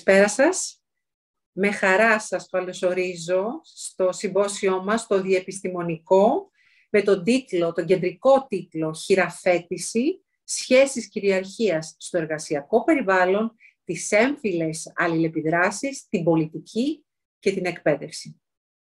Καλησπέρα σας. Με χαρά σας καλωσορίζω στο συμπόσιό μας, το διεπιστημονικό, με τον κεντρικό τίτλο «Χειραφέτηση, σχέσεις κυριαρχίας στο εργασιακό περιβάλλον, τις έμφυλες αλληλεπιδράσεις, την πολιτική και την εκπαίδευση».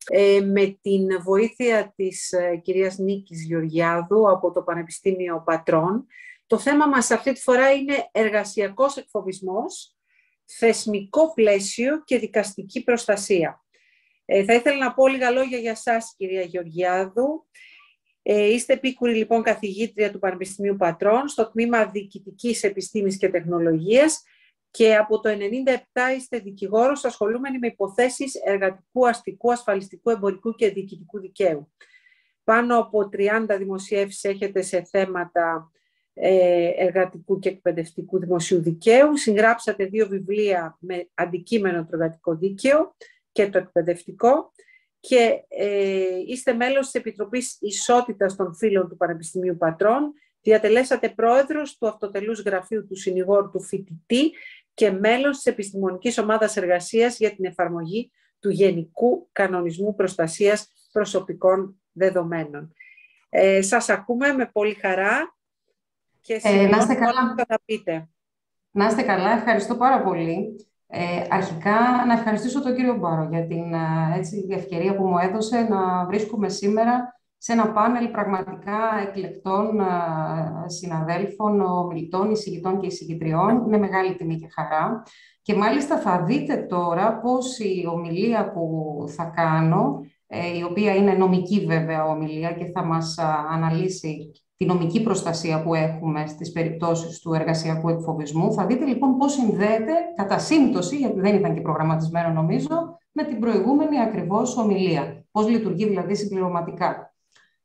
Με την βοήθεια της κυρίας Νίκης Γεωργιάδου από το Πανεπιστήμιο Πατρών, το θέμα μας αυτή τη φορά είναι εργασιακός εκφοβισμός, θεσμικό πλαίσιο και δικαστική προστασία. Θα ήθελα να πω λίγα λόγια για σας, κυρία Γεωργιάδου. Είστε επίκουρη λοιπόν καθηγήτρια του Πανεπιστημίου Πατρών στο τμήμα Διοικητικής Επιστήμης και Τεχνολογίας και από το 1997 είστε δικηγόρος ασχολούμενοι με υποθέσεις εργατικού, αστικού, ασφαλιστικού, εμπορικού και διοικητικού δικαίου. Πάνω από 30 δημοσιεύσεις έχετε σε θέματα εργατικού και εκπαιδευτικού δημοσίου δικαίου. Συγγράψατε 2 βιβλία με αντικείμενο το εργατικό δίκαιο και το εκπαιδευτικό και είστε μέλος της Επιτροπής Ισότητας των Φύλων του Πανεπιστημίου Πατρών. Διατελέσατε πρόεδρος του Αυτοτελούς Γραφείου του Συνηγόρου του Φοιτητή και μέλος της Επιστημονικής Ομάδας Εργασίας για την εφαρμογή του Γενικού Κανονισμού Προστασίας Προσωπικών Δεδομένων. Σας ακούμε με πολύ χαρά. Και να είστε καλά. Θα πείτε. Να είστε καλά, ευχαριστώ πάρα πολύ. Αρχικά να ευχαριστήσω τον κύριο Μπάρο για την ευκαιρία που μου έδωσε να βρίσκομαι σήμερα σε ένα πάνελ πραγματικά εκλεκτών συναδέλφων, ομιλητών, εισηγητών και εισηγητριών. Είναι μεγάλη τιμή και χαρά. Και μάλιστα θα δείτε τώρα πώς η ομιλία που θα κάνω, η οποία είναι νομική βέβαια ομιλία και θα μας αναλύσει τη νομική προστασία που έχουμε στις περιπτώσεις του εργασιακού εκφοβισμού. Θα δείτε λοιπόν πώς συνδέεται κατά σύμπτωση, γιατί δεν ήταν και προγραμματισμένο νομίζω, με την προηγούμενη ακριβώς ομιλία. Πώς λειτουργεί δηλαδή συμπληρωματικά.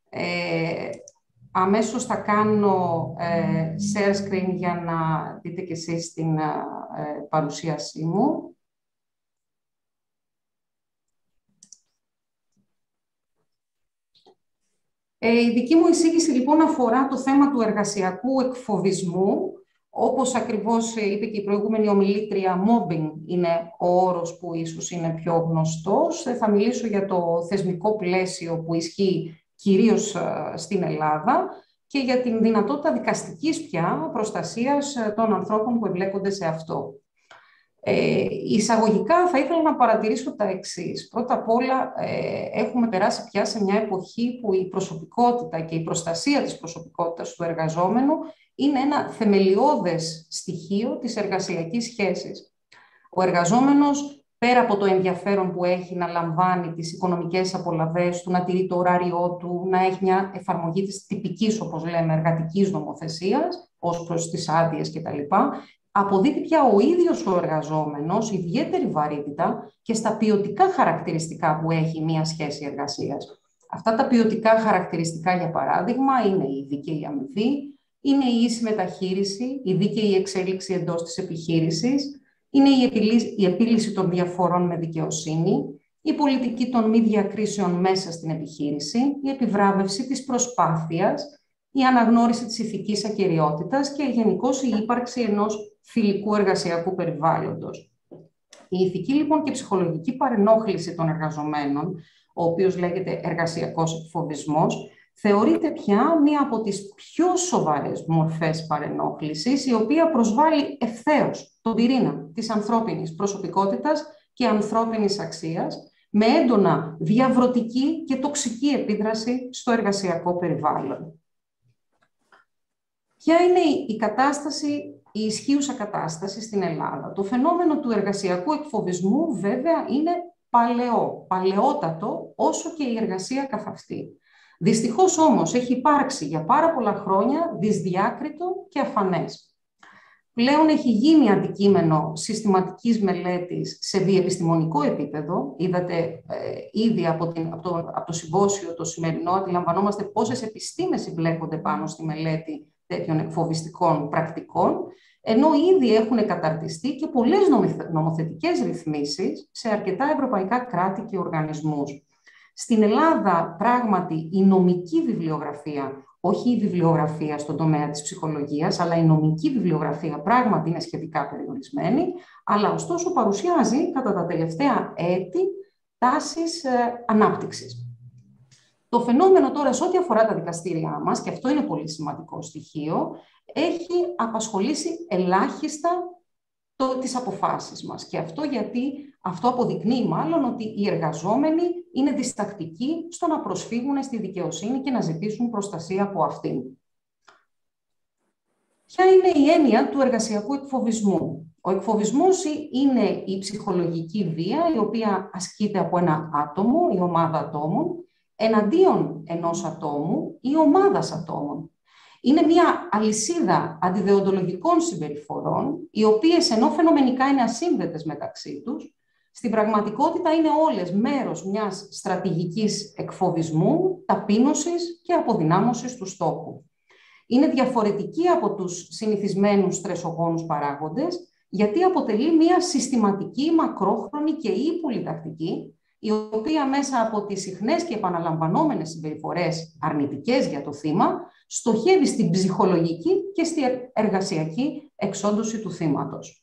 Αμέσως θα κάνω share screen για να δείτε και εσείς την παρουσίασή μου. Η δική μου εισήγηση λοιπόν αφορά το θέμα του εργασιακού εκφοβισμού. Όπως ακριβώς είπε και η προηγούμενη ομιλήτρια, mobbing είναι ο όρος που ίσως είναι πιο γνωστός. Θα μιλήσω για το θεσμικό πλαίσιο που ισχύει κυρίως στην Ελλάδα και για την δυνατότητα δικαστικής πια προστασίας των ανθρώπων που εμπλέκονται σε αυτό. Εισαγωγικά θα ήθελα να παρατηρήσω τα εξής. Πρώτα απ' όλα έχουμε περάσει πια σε μια εποχή που η προσωπικότητα και η προστασία της προσωπικότητας του εργαζόμενου είναι ένα θεμελιώδες στοιχείο της εργασιακής σχέσης. Ο εργαζόμενος, πέρα από το ενδιαφέρον που έχει να λαμβάνει τις οικονομικές απολαβές του, να τηρεί το ωράριό του, να έχει μια εφαρμογή της τυπικής, όπως λέμε, εργατικής νομοθεσίας, ως προς τις άδειες κτλ., αποδίδει πια ο ίδιος ο εργαζόμενος ιδιαίτερη βαρύτητα και στα ποιοτικά χαρακτηριστικά που έχει μία σχέση εργασίας. Αυτά τα ποιοτικά χαρακτηριστικά, για παράδειγμα, είναι η δίκαιη αμοιβή, είναι η ίση μεταχείριση, η δίκαιη εξέλιξη εντός της επιχείρησης, είναι η επίλυση των διαφορών με δικαιοσύνη, η πολιτική των μη διακρίσεων μέσα στην επιχείρηση, η επιβράβευση της προσπάθειας, η αναγνώριση της ηθικής ακεραιότητας και γενικώς η ύπαρξη ενός φιλικού εργασιακού περιβάλλοντος. Η ηθική λοιπόν και ψυχολογική παρενόχληση των εργαζομένων, ο οποίος λέγεται εργασιακός εκφοβισμός, θεωρείται πια μία από τις πιο σοβαρές μορφές παρενόχλησης, η οποία προσβάλλει ευθέως τον πυρήνα της ανθρώπινης προσωπικότητας και ανθρώπινης αξίας, με έντονα διαβρωτική και τοξική επίδραση στο εργασιακό περιβάλλον. Ποια είναι η κατάσταση, η ισχύουσα κατάσταση στην Ελλάδα? Το φαινόμενο του εργασιακού εκφοβισμού βέβαια είναι παλαιότατο όσο και η εργασία καθ' αυτή. Δυστυχώς όμως έχει υπάρξει για πάρα πολλά χρόνια δυσδιάκριτο και αφανές. Πλέον έχει γίνει αντικείμενο συστηματικής μελέτης σε διεπιστημονικό επίπεδο. Είδατε ήδη από το συμπόσιο το σημερινό, αντιλαμβανόμαστε πόσες επιστήμες συμπλέκονται πάνω στη μελέτη τέτοιων εκφοβιστικών πρακτικών, ενώ ήδη έχουν καταρτιστεί και πολλές νομοθετικές ρυθμίσεις σε αρκετά ευρωπαϊκά κράτη και οργανισμούς. Στην Ελλάδα, πράγματι, η νομική βιβλιογραφία όχι η βιβλιογραφία στον τομέα της ψυχολογίας, αλλά η νομική βιβλιογραφία πράγματι είναι σχετικά περιορισμένη, αλλά ωστόσο παρουσιάζει κατά τα τελευταία έτη τάσεις ανάπτυξης. Το φαινόμενο τώρα, σε ό,τι αφορά τα δικαστήριά μας, και αυτό είναι πολύ σημαντικό στοιχείο, έχει απασχολήσει ελάχιστα τις αποφάσεις μας. Και αυτό γιατί αυτό αποδεικνύει μάλλον ότι οι εργαζόμενοι είναι διστακτικοί στο να προσφύγουν στη δικαιοσύνη και να ζητήσουν προστασία από αυτήν. Ποια είναι η έννοια του εργασιακού εκφοβισμού? Ο εκφοβισμός είναι η ψυχολογική βία η οποία ασκείται από ένα άτομο ή ομάδα ατόμων εναντίον ενός ατόμου ή ομάδας ατόμων. Είναι μια αλυσίδα αντιδεοντολογικών συμπεριφορών, οι οποίες ενώ φαινομενικά είναι ασύνδετες μεταξύ τους, στην πραγματικότητα είναι όλες μέρος μιας στρατηγικής εκφοβισμού, ταπείνωσης και αποδυνάμωσης του στόχου. Είναι διαφορετική από τους συνηθισμένους στρεσογόνους παράγοντες, γιατί αποτελεί μια συστηματική, μακρόχρονη και ύπουλη τακτική, η οποία μέσα από τις συχνές και επαναλαμβανόμενες συμπεριφορές αρνητικές για το θύμα, στοχεύει στην ψυχολογική και στη εργασιακή εξόντωση του θύματος.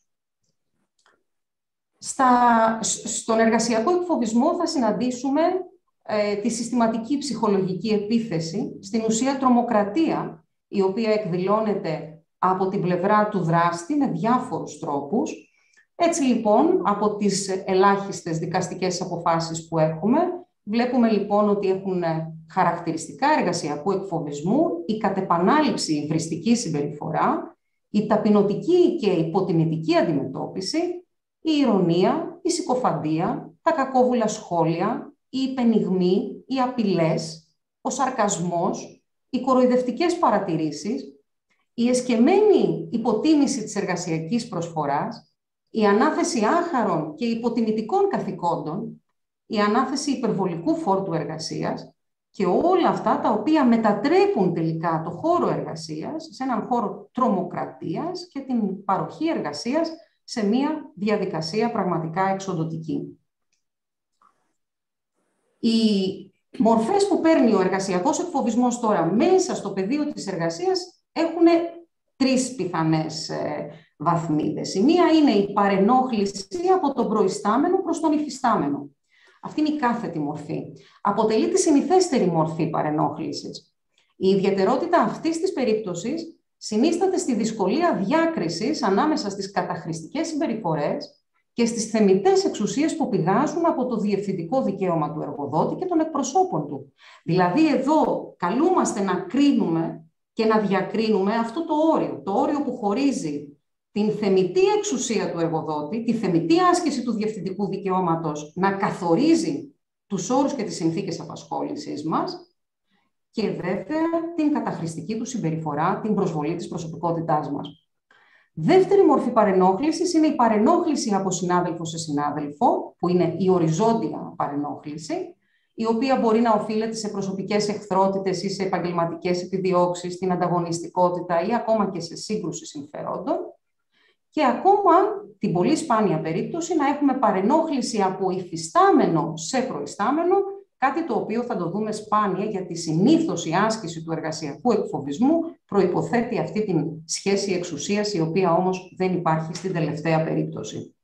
Στον εργασιακό εκφοβισμό θα συναντήσουμε τη συστηματική ψυχολογική επίθεση, στην ουσία τρομοκρατία, η οποία εκδηλώνεται από την πλευρά του δράστη με διάφορους τρόπους. Έτσι λοιπόν, από τις ελάχιστες δικαστικές αποφάσεις που έχουμε, βλέπουμε λοιπόν ότι έχουν χαρακτηριστικά εργασιακού εκφοβισμού η κατ' επανάληψη υβριστική συμπεριφορά, η ταπεινωτική και υποτιμητική αντιμετώπιση, η ηρωνία, η συκοφαντία, τα κακόβουλα σχόλια, οι υπενιγμοί, οι απειλές, ο σαρκασμός, οι κοροϊδευτικές παρατηρήσεις, η εσκεμμένη υποτίμηση της εργασιακής προσφοράς, η ανάθεση άχαρων και υποτιμητικών καθηκόντων, η ανάθεση υπερβολικού φόρτου εργασίας και όλα αυτά τα οποία μετατρέπουν τελικά το χώρο εργασίας σε έναν χώρο τρομοκρατίας και την παροχή εργασίας σε μια διαδικασία πραγματικά εξοντωτική. Οι μορφές που παίρνει ο εργασιακός εκφοβισμός τώρα μέσα στο πεδίο της εργασίας έχουν τρεις πιθανές βαθμίδες. Η μία είναι η παρενόχληση από τον προϊστάμενο προς τον υφιστάμενο. Αυτή είναι η κάθετη μορφή. Αποτελεί τη συνηθέστερη μορφή παρενόχλησης. Η ιδιαιτερότητα αυτής της περίπτωσης συνίσταται στη δυσκολία διάκρισης ανάμεσα στις καταχρηστικές συμπεριφορές και στις θεμιτές εξουσίες που πηγάζουν από το διευθυντικό δικαίωμα του εργοδότη και των εκπροσώπων του. Δηλαδή εδώ καλούμαστε να κρίνουμε και να διακρίνουμε αυτό το όριο που χωρίζει την θεμιτή εξουσία του εργοδότη, τη θεμιτή άσκηση του διευθυντικού δικαιώματος να καθορίζει τους όρους και τις συνθήκες απασχόλησης μας και βέβαια την καταχρηστική του συμπεριφορά, την προσβολή της προσωπικότητάς μας. Δεύτερη μορφή παρενόχλησης είναι η παρενόχληση από συνάδελφο σε συνάδελφο, που είναι η οριζόντια παρενόχληση, η οποία μπορεί να οφείλεται σε προσωπικές εχθρότητες ή σε επαγγελματικές επιδιώξεις, στην ανταγωνιστικότητα ή ακόμα και σε σύγκρουση συμφερόντων. Και ακόμα την πολύ σπάνια περίπτωση να έχουμε παρενόχληση από υφιστάμενο σε προϊστάμενο, κάτι το οποίο θα το δούμε σπάνια, γιατί συνήθως η άσκηση του εργασιακού εκφοβισμού προϋποθέτει αυτή την σχέση εξουσίας, η οποία όμως δεν υπάρχει στην τελευταία περίπτωση.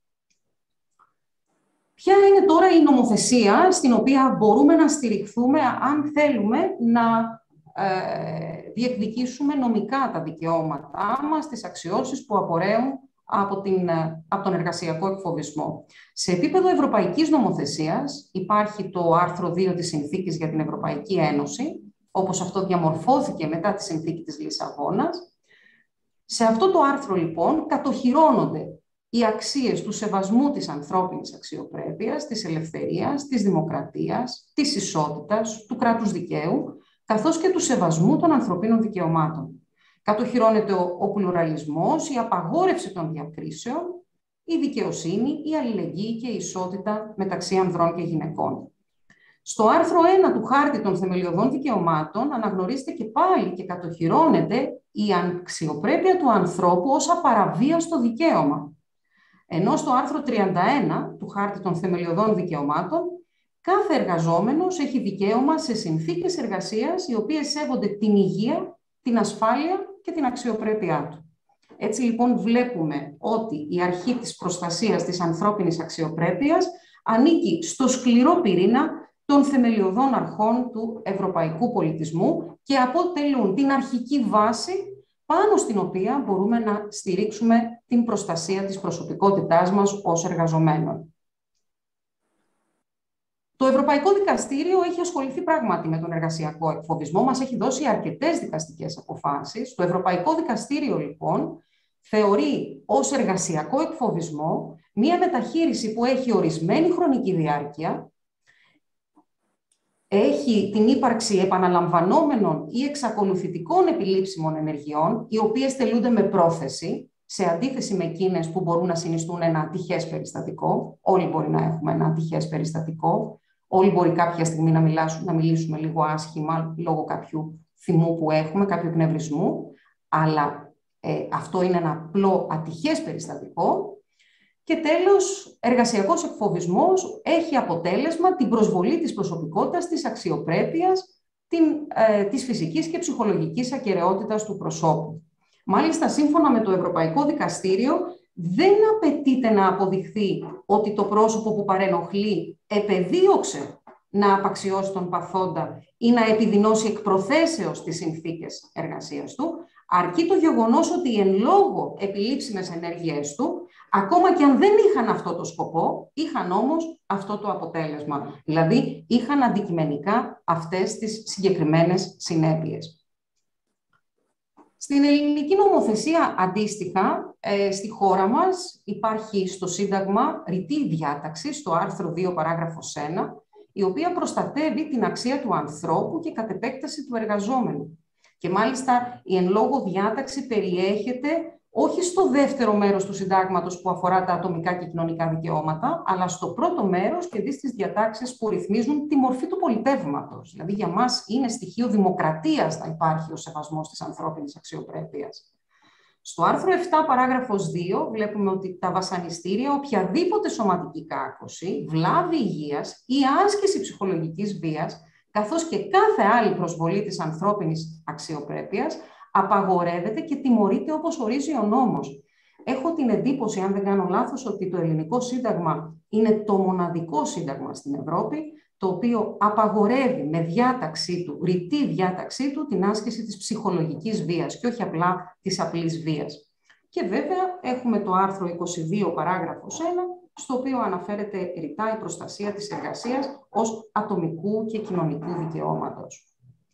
Ποια είναι τώρα η νομοθεσία στην οποία μπορούμε να στηριχθούμε αν θέλουμε να διεκδικήσουμε νομικά τα δικαιώματά μας, τις αξιώσεις που απορρέουν από τον εργασιακό εκφοβισμό? Σε επίπεδο ευρωπαϊκής νομοθεσίας υπάρχει το άρθρο 2 της Συνθήκης για την Ευρωπαϊκή Ένωση, όπως αυτό διαμορφώθηκε μετά τη Συνθήκη της Λισαβόνας. Σε αυτό το άρθρο λοιπόν κατοχυρώνονται οι αξίες του σεβασμού της ανθρώπινης αξιοπρέπειας, της ελευθερίας, της δημοκρατίας, της ισότητας, του κράτους δικαίου, καθώς και του σεβασμού των ανθρωπίνων δικαιωμάτων. Κατοχυρώνεται ο πλουραλισμός, η απαγόρευση των διακρίσεων, η δικαιοσύνη, η αλληλεγγύη και η ισότητα μεταξύ ανδρών και γυναικών. Στο άρθρο 1 του Χάρτη των Θεμελιωδών Δικαιωμάτων αναγνωρίζεται και πάλι και κατοχυρώνεται η αξιοπρέπεια του ανθρώπου ως απαραβίαστο δικαίωμα. Ενώ στο άρθρο 31 του Χάρτη των Θεμελιωδών Δικαιωμάτων κάθε εργαζόμενος έχει δικαίωμα σε συνθήκες εργασίας οι οποίες σέβονται την υγεία, την ασφάλεια και την αξιοπρέπειά του. Έτσι λοιπόν βλέπουμε ότι η αρχή της προστασίας της ανθρώπινης αξιοπρέπειας ανήκει στο σκληρό πυρήνα των θεμελιωδών αρχών του ευρωπαϊκού πολιτισμού και αποτελούν την αρχική βάση πάνω στην οποία μπορούμε να στηρίξουμε την προστασία της προσωπικότητάς μας ως εργαζομένων. Το Ευρωπαϊκό Δικαστήριο έχει ασχοληθεί πράγματι με τον εργασιακό εκφοβισμό, μας έχει δώσει αρκετές δικαστικές αποφάσεις. Το Ευρωπαϊκό Δικαστήριο, λοιπόν, θεωρεί ως εργασιακό εκφοβισμό μία μεταχείριση που έχει ορισμένη χρονική διάρκεια, έχει την ύπαρξη επαναλαμβανόμενων ή εξακολουθητικών επιλήψιμων ενεργειών, οι οποίες τελούνται με πρόθεση, σε αντίθεση με εκείνες που μπορούν να συνιστούν ένα ατυχές περιστατικό. Όλοι μπορεί να έχουμε ένα ατυχές περιστατικό. Όλοι μπορεί κάποια στιγμή να μιλήσουμε λίγο άσχημα λόγω κάποιου θυμού που έχουμε, κάποιου εκνευρισμού, αλλά αυτό είναι ένα απλό ατυχές περιστατικό. Και τέλος, εργασιακός εκφοβισμός έχει αποτέλεσμα την προσβολή της προσωπικότητας, της αξιοπρέπειας, της φυσικής και ψυχολογικής ακεραιότητας του προσώπου. Μάλιστα, σύμφωνα με το Ευρωπαϊκό Δικαστήριο, δεν απαιτείται να αποδειχθεί ότι το πρόσωπο που παρενοχλεί επεδίωξε να απαξιώσει τον παθόντα ή να επιδεινώσει εκ προθέσεως τις συνθήκες εργασίας του, αρκεί το γεγονός ότι εν λόγω επιλήψιμες ενέργειές του, ακόμα και αν δεν είχαν αυτό το σκοπό, είχαν όμως αυτό το αποτέλεσμα. Δηλαδή, είχαν αντικειμενικά αυτές τις συγκεκριμένες συνέπειες. Στην ελληνική νομοθεσία, αντίστοιχα, στη χώρα μας υπάρχει στο Σύνταγμα ρητή διάταξη, στο άρθρο 2 παράγραφος 1, η οποία προστατεύει την αξία του ανθρώπου και κατ' επέκταση του εργαζόμενου. Και μάλιστα η εν λόγω διάταξη περιέχεται όχι στο δεύτερο μέρος του συντάγματος που αφορά τα ατομικά και κοινωνικά δικαιώματα, αλλά στο πρώτο μέρος και δει στις διατάξεις που ρυθμίζουν τη μορφή του πολιτεύματος. Δηλαδή για μας είναι στοιχείο δημοκρατίας να υπάρχει ο σεβασμός της ανθρώπινης αξιοπρέπειας. Στο άρθρο 7 παράγραφος 2 βλέπουμε ότι τα βασανιστήρια, οποιαδήποτε σωματική κάκωση, βλάβη υγείας ή άσκηση ψυχολογικής βίας, καθώς και κάθε άλλη προσβολή της ανθρώπινης αξιοπρέπειας, απαγορεύεται και τιμωρείται όπως ορίζει ο νόμος. Έχω την εντύπωση, αν δεν κάνω λάθος, ότι το ελληνικό σύνταγμα είναι το μοναδικό σύνταγμα στην Ευρώπη, το οποίο απαγορεύει με διάταξή του, ρητή διάταξή του, την άσκηση της ψυχολογικής βίας και όχι απλά της απλής βίας. Και βέβαια έχουμε το άρθρο 22 παράγραφος 1, στο οποίο αναφέρεται ρητά η προστασία της εργασίας ως ατομικού και κοινωνικού δικαιώματος.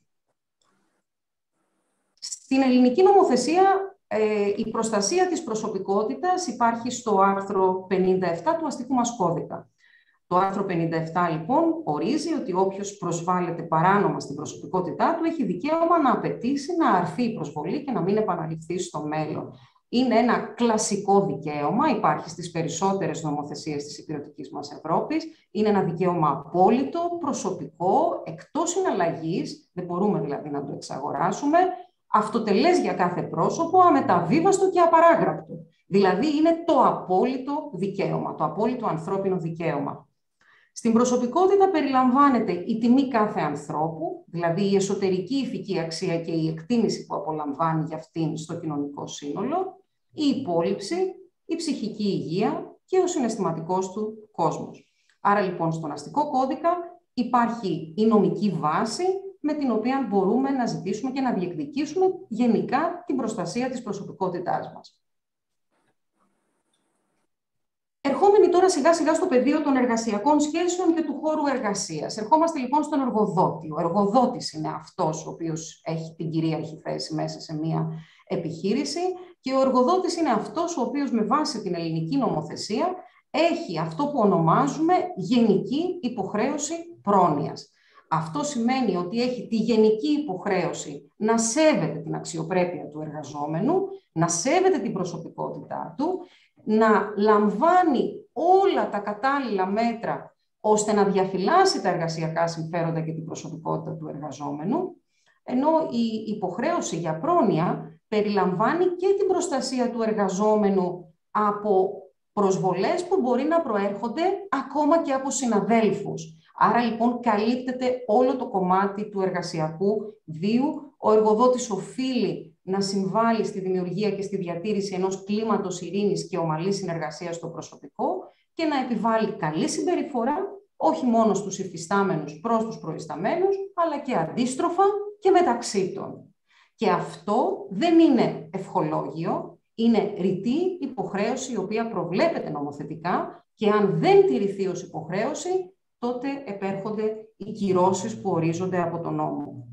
Στην ελληνική νομοθεσία η προστασία της προσωπικότητας υπάρχει στο άρθρο 57 του αστικού μας κώδικα. Το άρθρο 57 λοιπόν ορίζει ότι όποιος προσβάλλεται παράνομα στην προσωπικότητά του έχει δικαίωμα να απαιτήσει να αρθεί η προσβολή και να μην επαναληφθεί στο μέλλον. Είναι ένα κλασικό δικαίωμα, υπάρχει στις περισσότερες νομοθεσίες της υπηρετικής μας Ευρώπης. Είναι ένα δικαίωμα απόλυτο, προσωπικό, εκτός συναλλαγής, δεν μπορούμε δηλαδή να το εξαγοράσουμε, αυτοτελές για κάθε πρόσωπο, αμεταβίβαστο και απαράγραπτο. Δηλαδή είναι το απόλυτο δικαίωμα, το απόλυτο ανθρώπινο δικαίωμα. Στην προσωπικότητα περιλαμβάνεται η τιμή κάθε ανθρώπου, δηλαδή η εσωτερική ηθική αξία και η εκτίμηση που απολαμβάνει για αυτήν στο κοινωνικό σύνολο, η υπόλοιψη, η ψυχική υγεία και ο συναισθηματικός του κόσμος. Άρα λοιπόν στον αστικό κώδικα υπάρχει η νομική βάση με την οποία μπορούμε να ζητήσουμε και να διεκδικήσουμε γενικά την προστασία της προσωπικότητάς μας. Ερχόμενοι τώρα σιγά σιγά στο πεδίο των εργασιακών σχέσεων και του χώρου εργασίας. Ερχόμαστε λοιπόν στον εργοδότη. Ο εργοδότης είναι αυτός ο οποίος έχει την κυρίαρχη θέση μέσα σε μια επιχείρηση και ο εργοδότης είναι αυτός ο οποίος με βάση την ελληνική νομοθεσία έχει αυτό που ονομάζουμε γενική υποχρέωση πρόνοιας. Αυτό σημαίνει ότι έχει τη γενική υποχρέωση να σέβεται την αξιοπρέπεια του εργαζόμενου, να σέβεται την προσωπικότητά του, να λαμβάνει όλα τα κατάλληλα μέτρα ώστε να διαφυλάσει τα εργασιακά συμφέροντα και την προσωπικότητα του εργαζόμενου, ενώ η υποχρέωση για πρόνοια περιλαμβάνει και την προστασία του εργαζόμενου από προσβολές που μπορεί να προέρχονται ακόμα και από συναδέλφους. Άρα λοιπόν καλύπτεται όλο το κομμάτι του εργασιακού βίου. Ο εργοδότης οφείλει να συμβάλλει στη δημιουργία και στη διατήρηση ενός κλίματος ειρήνης και ομαλής συνεργασίας στο προσωπικό και να επιβάλλει καλή συμπεριφορά, όχι μόνο στους υφιστάμενους προς τους προϊσταμένους, αλλά και αντίστροφα και μεταξύ των. Και αυτό δεν είναι ευχολόγιο, είναι ρητή υποχρέωση η οποία προβλέπεται νομοθετικά και αν δεν τηρηθεί ως υποχρέωση, τότε επέρχονται οι κυρώσεις που ορίζονται από τον νόμο.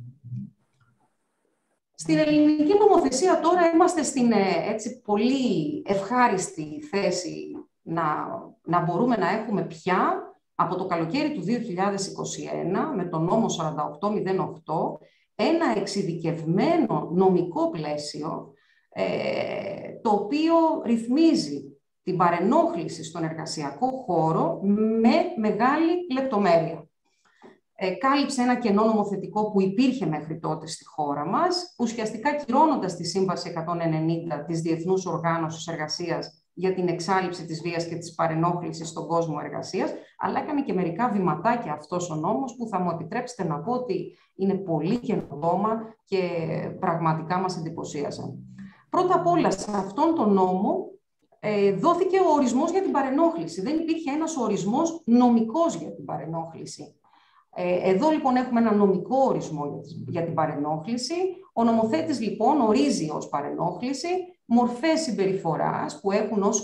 Στην ελληνική νομοθεσία τώρα είμαστε στην έτσι, πολύ ευχάριστη θέση να μπορούμε να έχουμε πια από το καλοκαίρι του 2021 με τον νόμο 4808 ένα εξειδικευμένο νομικό πλαίσιο το οποίο ρυθμίζει την παρενόχληση στον εργασιακό χώρο με μεγάλη λεπτομέρεια. Κάλυψε ένα κενό νομοθετικό που υπήρχε μέχρι τότε στη χώρα μας, ουσιαστικά κυρώνοντας τη Σύμβαση 190 της Διεθνούς Οργάνωσης Εργασίας για την εξάλειψη της βίας και της παρενόχλησης στον κόσμο εργασίας, αλλά έκανε και μερικά βηματάκια αυτός ο νόμος που θα μου επιτρέψετε να πω ότι είναι πολύ καινοτόμα και πραγματικά μας εντυπωσίασαν. Πρώτα απ' όλα, σε αυτόν τον νόμο δόθηκε ο ορισμός για την παρενόχληση. Δεν υπήρχε ένας ορισμός νομικός για την παρενόχληση. Εδώ λοιπόν έχουμε ένα νομικό ορισμό για την παρενόχληση. Ο νομοθέτης λοιπόν ορίζει ως παρενόχληση μορφές συμπεριφοράς που έχουν ως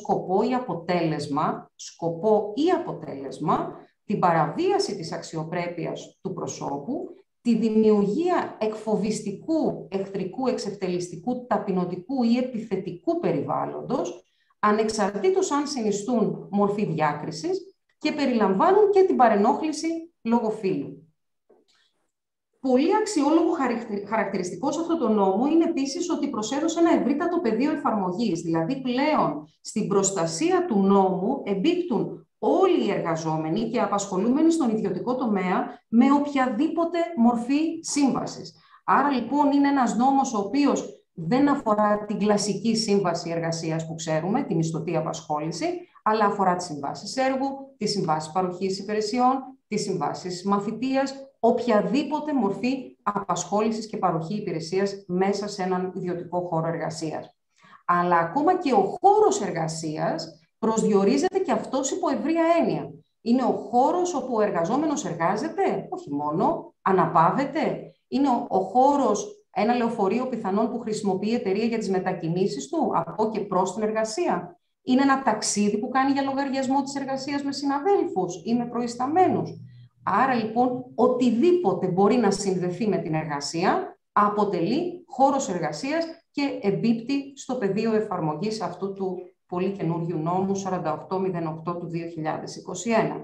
σκοπό ή αποτέλεσμα την παραβίαση της αξιοπρέπειας του προσώπου, τη δημιουργία εκφοβιστικού, εχθρικού, εξευτελιστικού, ταπεινωτικού ή επιθετικού περιβάλλοντος, ανεξαρτήτως αν συνιστούν μορφή διάκρισης και περιλαμβάνουν και την παρενόχληση λόγω φύλου. Πολύ αξιόλογο χαρακτηριστικό σε αυτό το νόμο είναι επίσης ότι προσέδωσε ένα ευρύτατο πεδίο εφαρμογής. Δηλαδή πλέον στην προστασία του νόμου εμπίπτουν όλοι οι εργαζόμενοι και απασχολούμενοι στον ιδιωτικό τομέα με οποιαδήποτε μορφή σύμβασης. Άρα λοιπόν είναι ένας νόμος ο οποίος δεν αφορά την κλασική σύμβαση εργασίας που ξέρουμε, τη μισθωτή απασχόληση, αλλά αφορά τις συμβάσεις έργου, τις συμβάσεις παροχής υπηρεσιών, τις συμβάσεις μαθητείας, οποιαδήποτε μορφή απασχόλησης και παροχή υπηρεσίας μέσα σε έναν ιδιωτικό χώρο εργασίας. Αλλά ακόμα και ο χώρος εργασίας προσδιορίζεται και αυτός υπό ευρεία έννοια. Είναι ο χώρος όπου ο εργαζόμενος εργάζεται, όχι μόνο, αναπαύεται. Είναι ο χώρος, ένα λεωφορείο πιθανόν που χρησιμοποιεί η εταιρεία για τις μετακινήσεις του από και προς την εργασία. Είναι ένα ταξίδι που κάνει για λογαριασμό της εργασίας με συναδέλφους ή με προϊσταμένους. Άρα λοιπόν οτιδήποτε μπορεί να συνδεθεί με την εργασία αποτελεί χώρος εργασίας και εμπίπτει στο πεδίο εφαρμογής αυτού του πολύ καινούριου νόμου 4808 του 2021.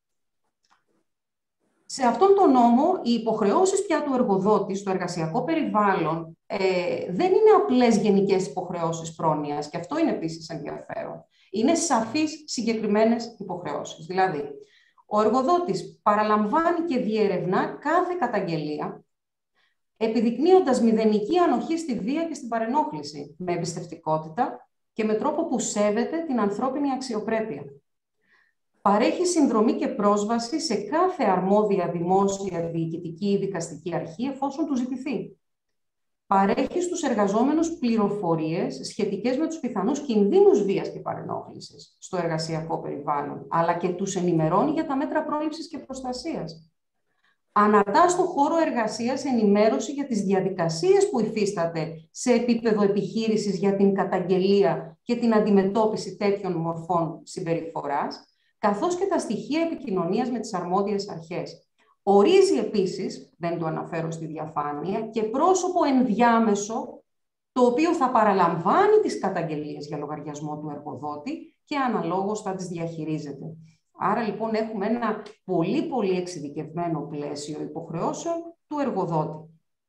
Σε αυτόν τον νόμο οι υποχρεώσεις πια του εργοδότη στο εργασιακό περιβάλλον δεν είναι απλές γενικές υποχρεώσεις πρόνοιας και αυτό είναι επίσης ενδιαφέρον. Είναι σαφείς συγκεκριμένες υποχρεώσεις. Δηλαδή, ο εργοδότης παραλαμβάνει και διερευνά κάθε καταγγελία, επιδεικνύοντας μηδενική ανοχή στη βία και στην παρενόχληση, με εμπιστευτικότητα και με τρόπο που σέβεται την ανθρώπινη αξιοπρέπεια. Παρέχει συνδρομή και πρόσβαση σε κάθε αρμόδια δημόσια, διοικητική ή δικαστική αρχή, εφόσον του ζητηθεί. Παρέχει στους εργαζόμενους πληροφορίες σχετικές με τους πιθανούς κινδύνους βίας και παρενόχλησης στο εργασιακό περιβάλλον, αλλά και τους ενημερώνει για τα μέτρα πρόληψης και προστασίας. Αναρτά στον χώρο εργασίας ενημέρωση για τις διαδικασίες που υφίσταται σε επίπεδο επιχείρησης για την καταγγελία και την αντιμετώπιση τέτοιων μορφών συμπεριφοράς, καθώς και τα στοιχεία επικοινωνίας με τις αρμόδιες αρχές. Ορίζει επίσης, δεν το αναφέρω στη διαφάνεια, και πρόσωπο ενδιάμεσο, το οποίο θα παραλαμβάνει τις καταγγελίες για λογαριασμό του εργοδότη και αναλόγως θα τις διαχειρίζεται. Άρα λοιπόν έχουμε ένα πολύ εξειδικευμένο πλαίσιο υποχρεώσεων του εργοδότη.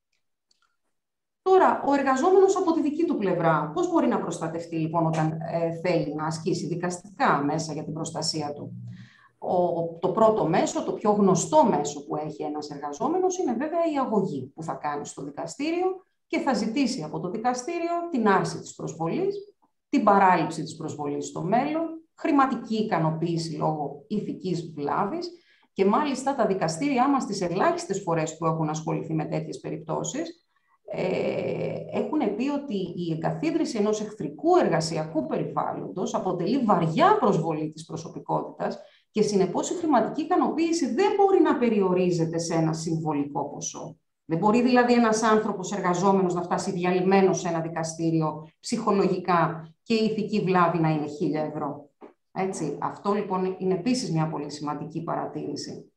Τώρα, ο εργαζόμενος από τη δική του πλευρά, πώς μπορεί να προστατευτεί λοιπόν όταν θέλει να ασκήσει δικαστικά μέσα για την προστασία του. Το πρώτο μέσο, το πιο γνωστό μέσο που έχει ένας εργαζόμενος είναι βέβαια η αγωγή που θα κάνει στο δικαστήριο και θα ζητήσει από το δικαστήριο την άρση της προσβολής, την παράληψη της προσβολής στο μέλλον χρηματική ικανοποίηση λόγω ηθικής βλάβης και μάλιστα τα δικαστήριά μας τις ελάχιστες φορές που έχουν ασχοληθεί με τέτοιες περιπτώσεις έχουν πει ότι η εγκαθίδρυση ενός εχθρικού εργασιακού περιβάλλοντος αποτελεί βαριά προσβολή της προσωπικότητας και συνεπώς η χρηματική ικανοποίηση δεν μπορεί να περιορίζεται σε ένα συμβολικό ποσό. Δεν μπορεί δηλαδή ένας άνθρωπος εργαζόμενος να φτάσει διαλυμένος σε ένα δικαστήριο ψυχολογικά και η ηθική βλάβη να είναι 1.000 ευρώ. Έτσι, αυτό λοιπόν είναι επίσης μια πολύ σημαντική παρατήρηση.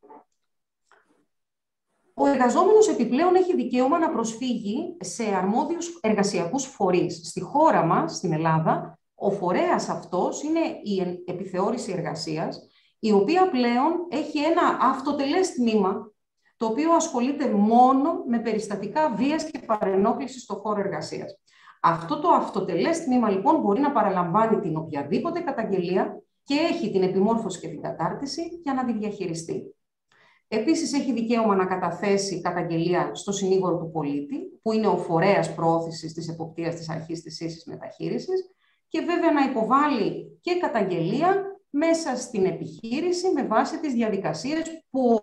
Ο εργαζόμενος επιπλέον έχει δικαίωμα να προσφύγει σε αρμόδιους εργασιακούς φορείς. Στη χώρα μας, στην Ελλάδα, ο φορέας αυτός είναι η επιθεώρηση εργασίας, η οποία πλέον έχει ένα αυτοτελές τμήμα, το οποίο ασχολείται μόνο με περιστατικά βίας και παρενόχλησης στον χώρο εργασίας. Αυτό το αυτοτελές τμήμα, λοιπόν, μπορεί να παραλαμβάνει την οποιαδήποτε καταγγελία και έχει την επιμόρφωση και την κατάρτιση για να τη διαχειριστεί. Επίσης, έχει δικαίωμα να καταθέσει καταγγελία στο συνήγορο του πολίτη, που είναι ο φορέας προώθησης της εποπτείας της αρχής της ίσης μεταχείρισης, και βέβαια να υποβάλει και καταγγελία μέσα στην επιχείρηση με βάση τις διαδικασίες που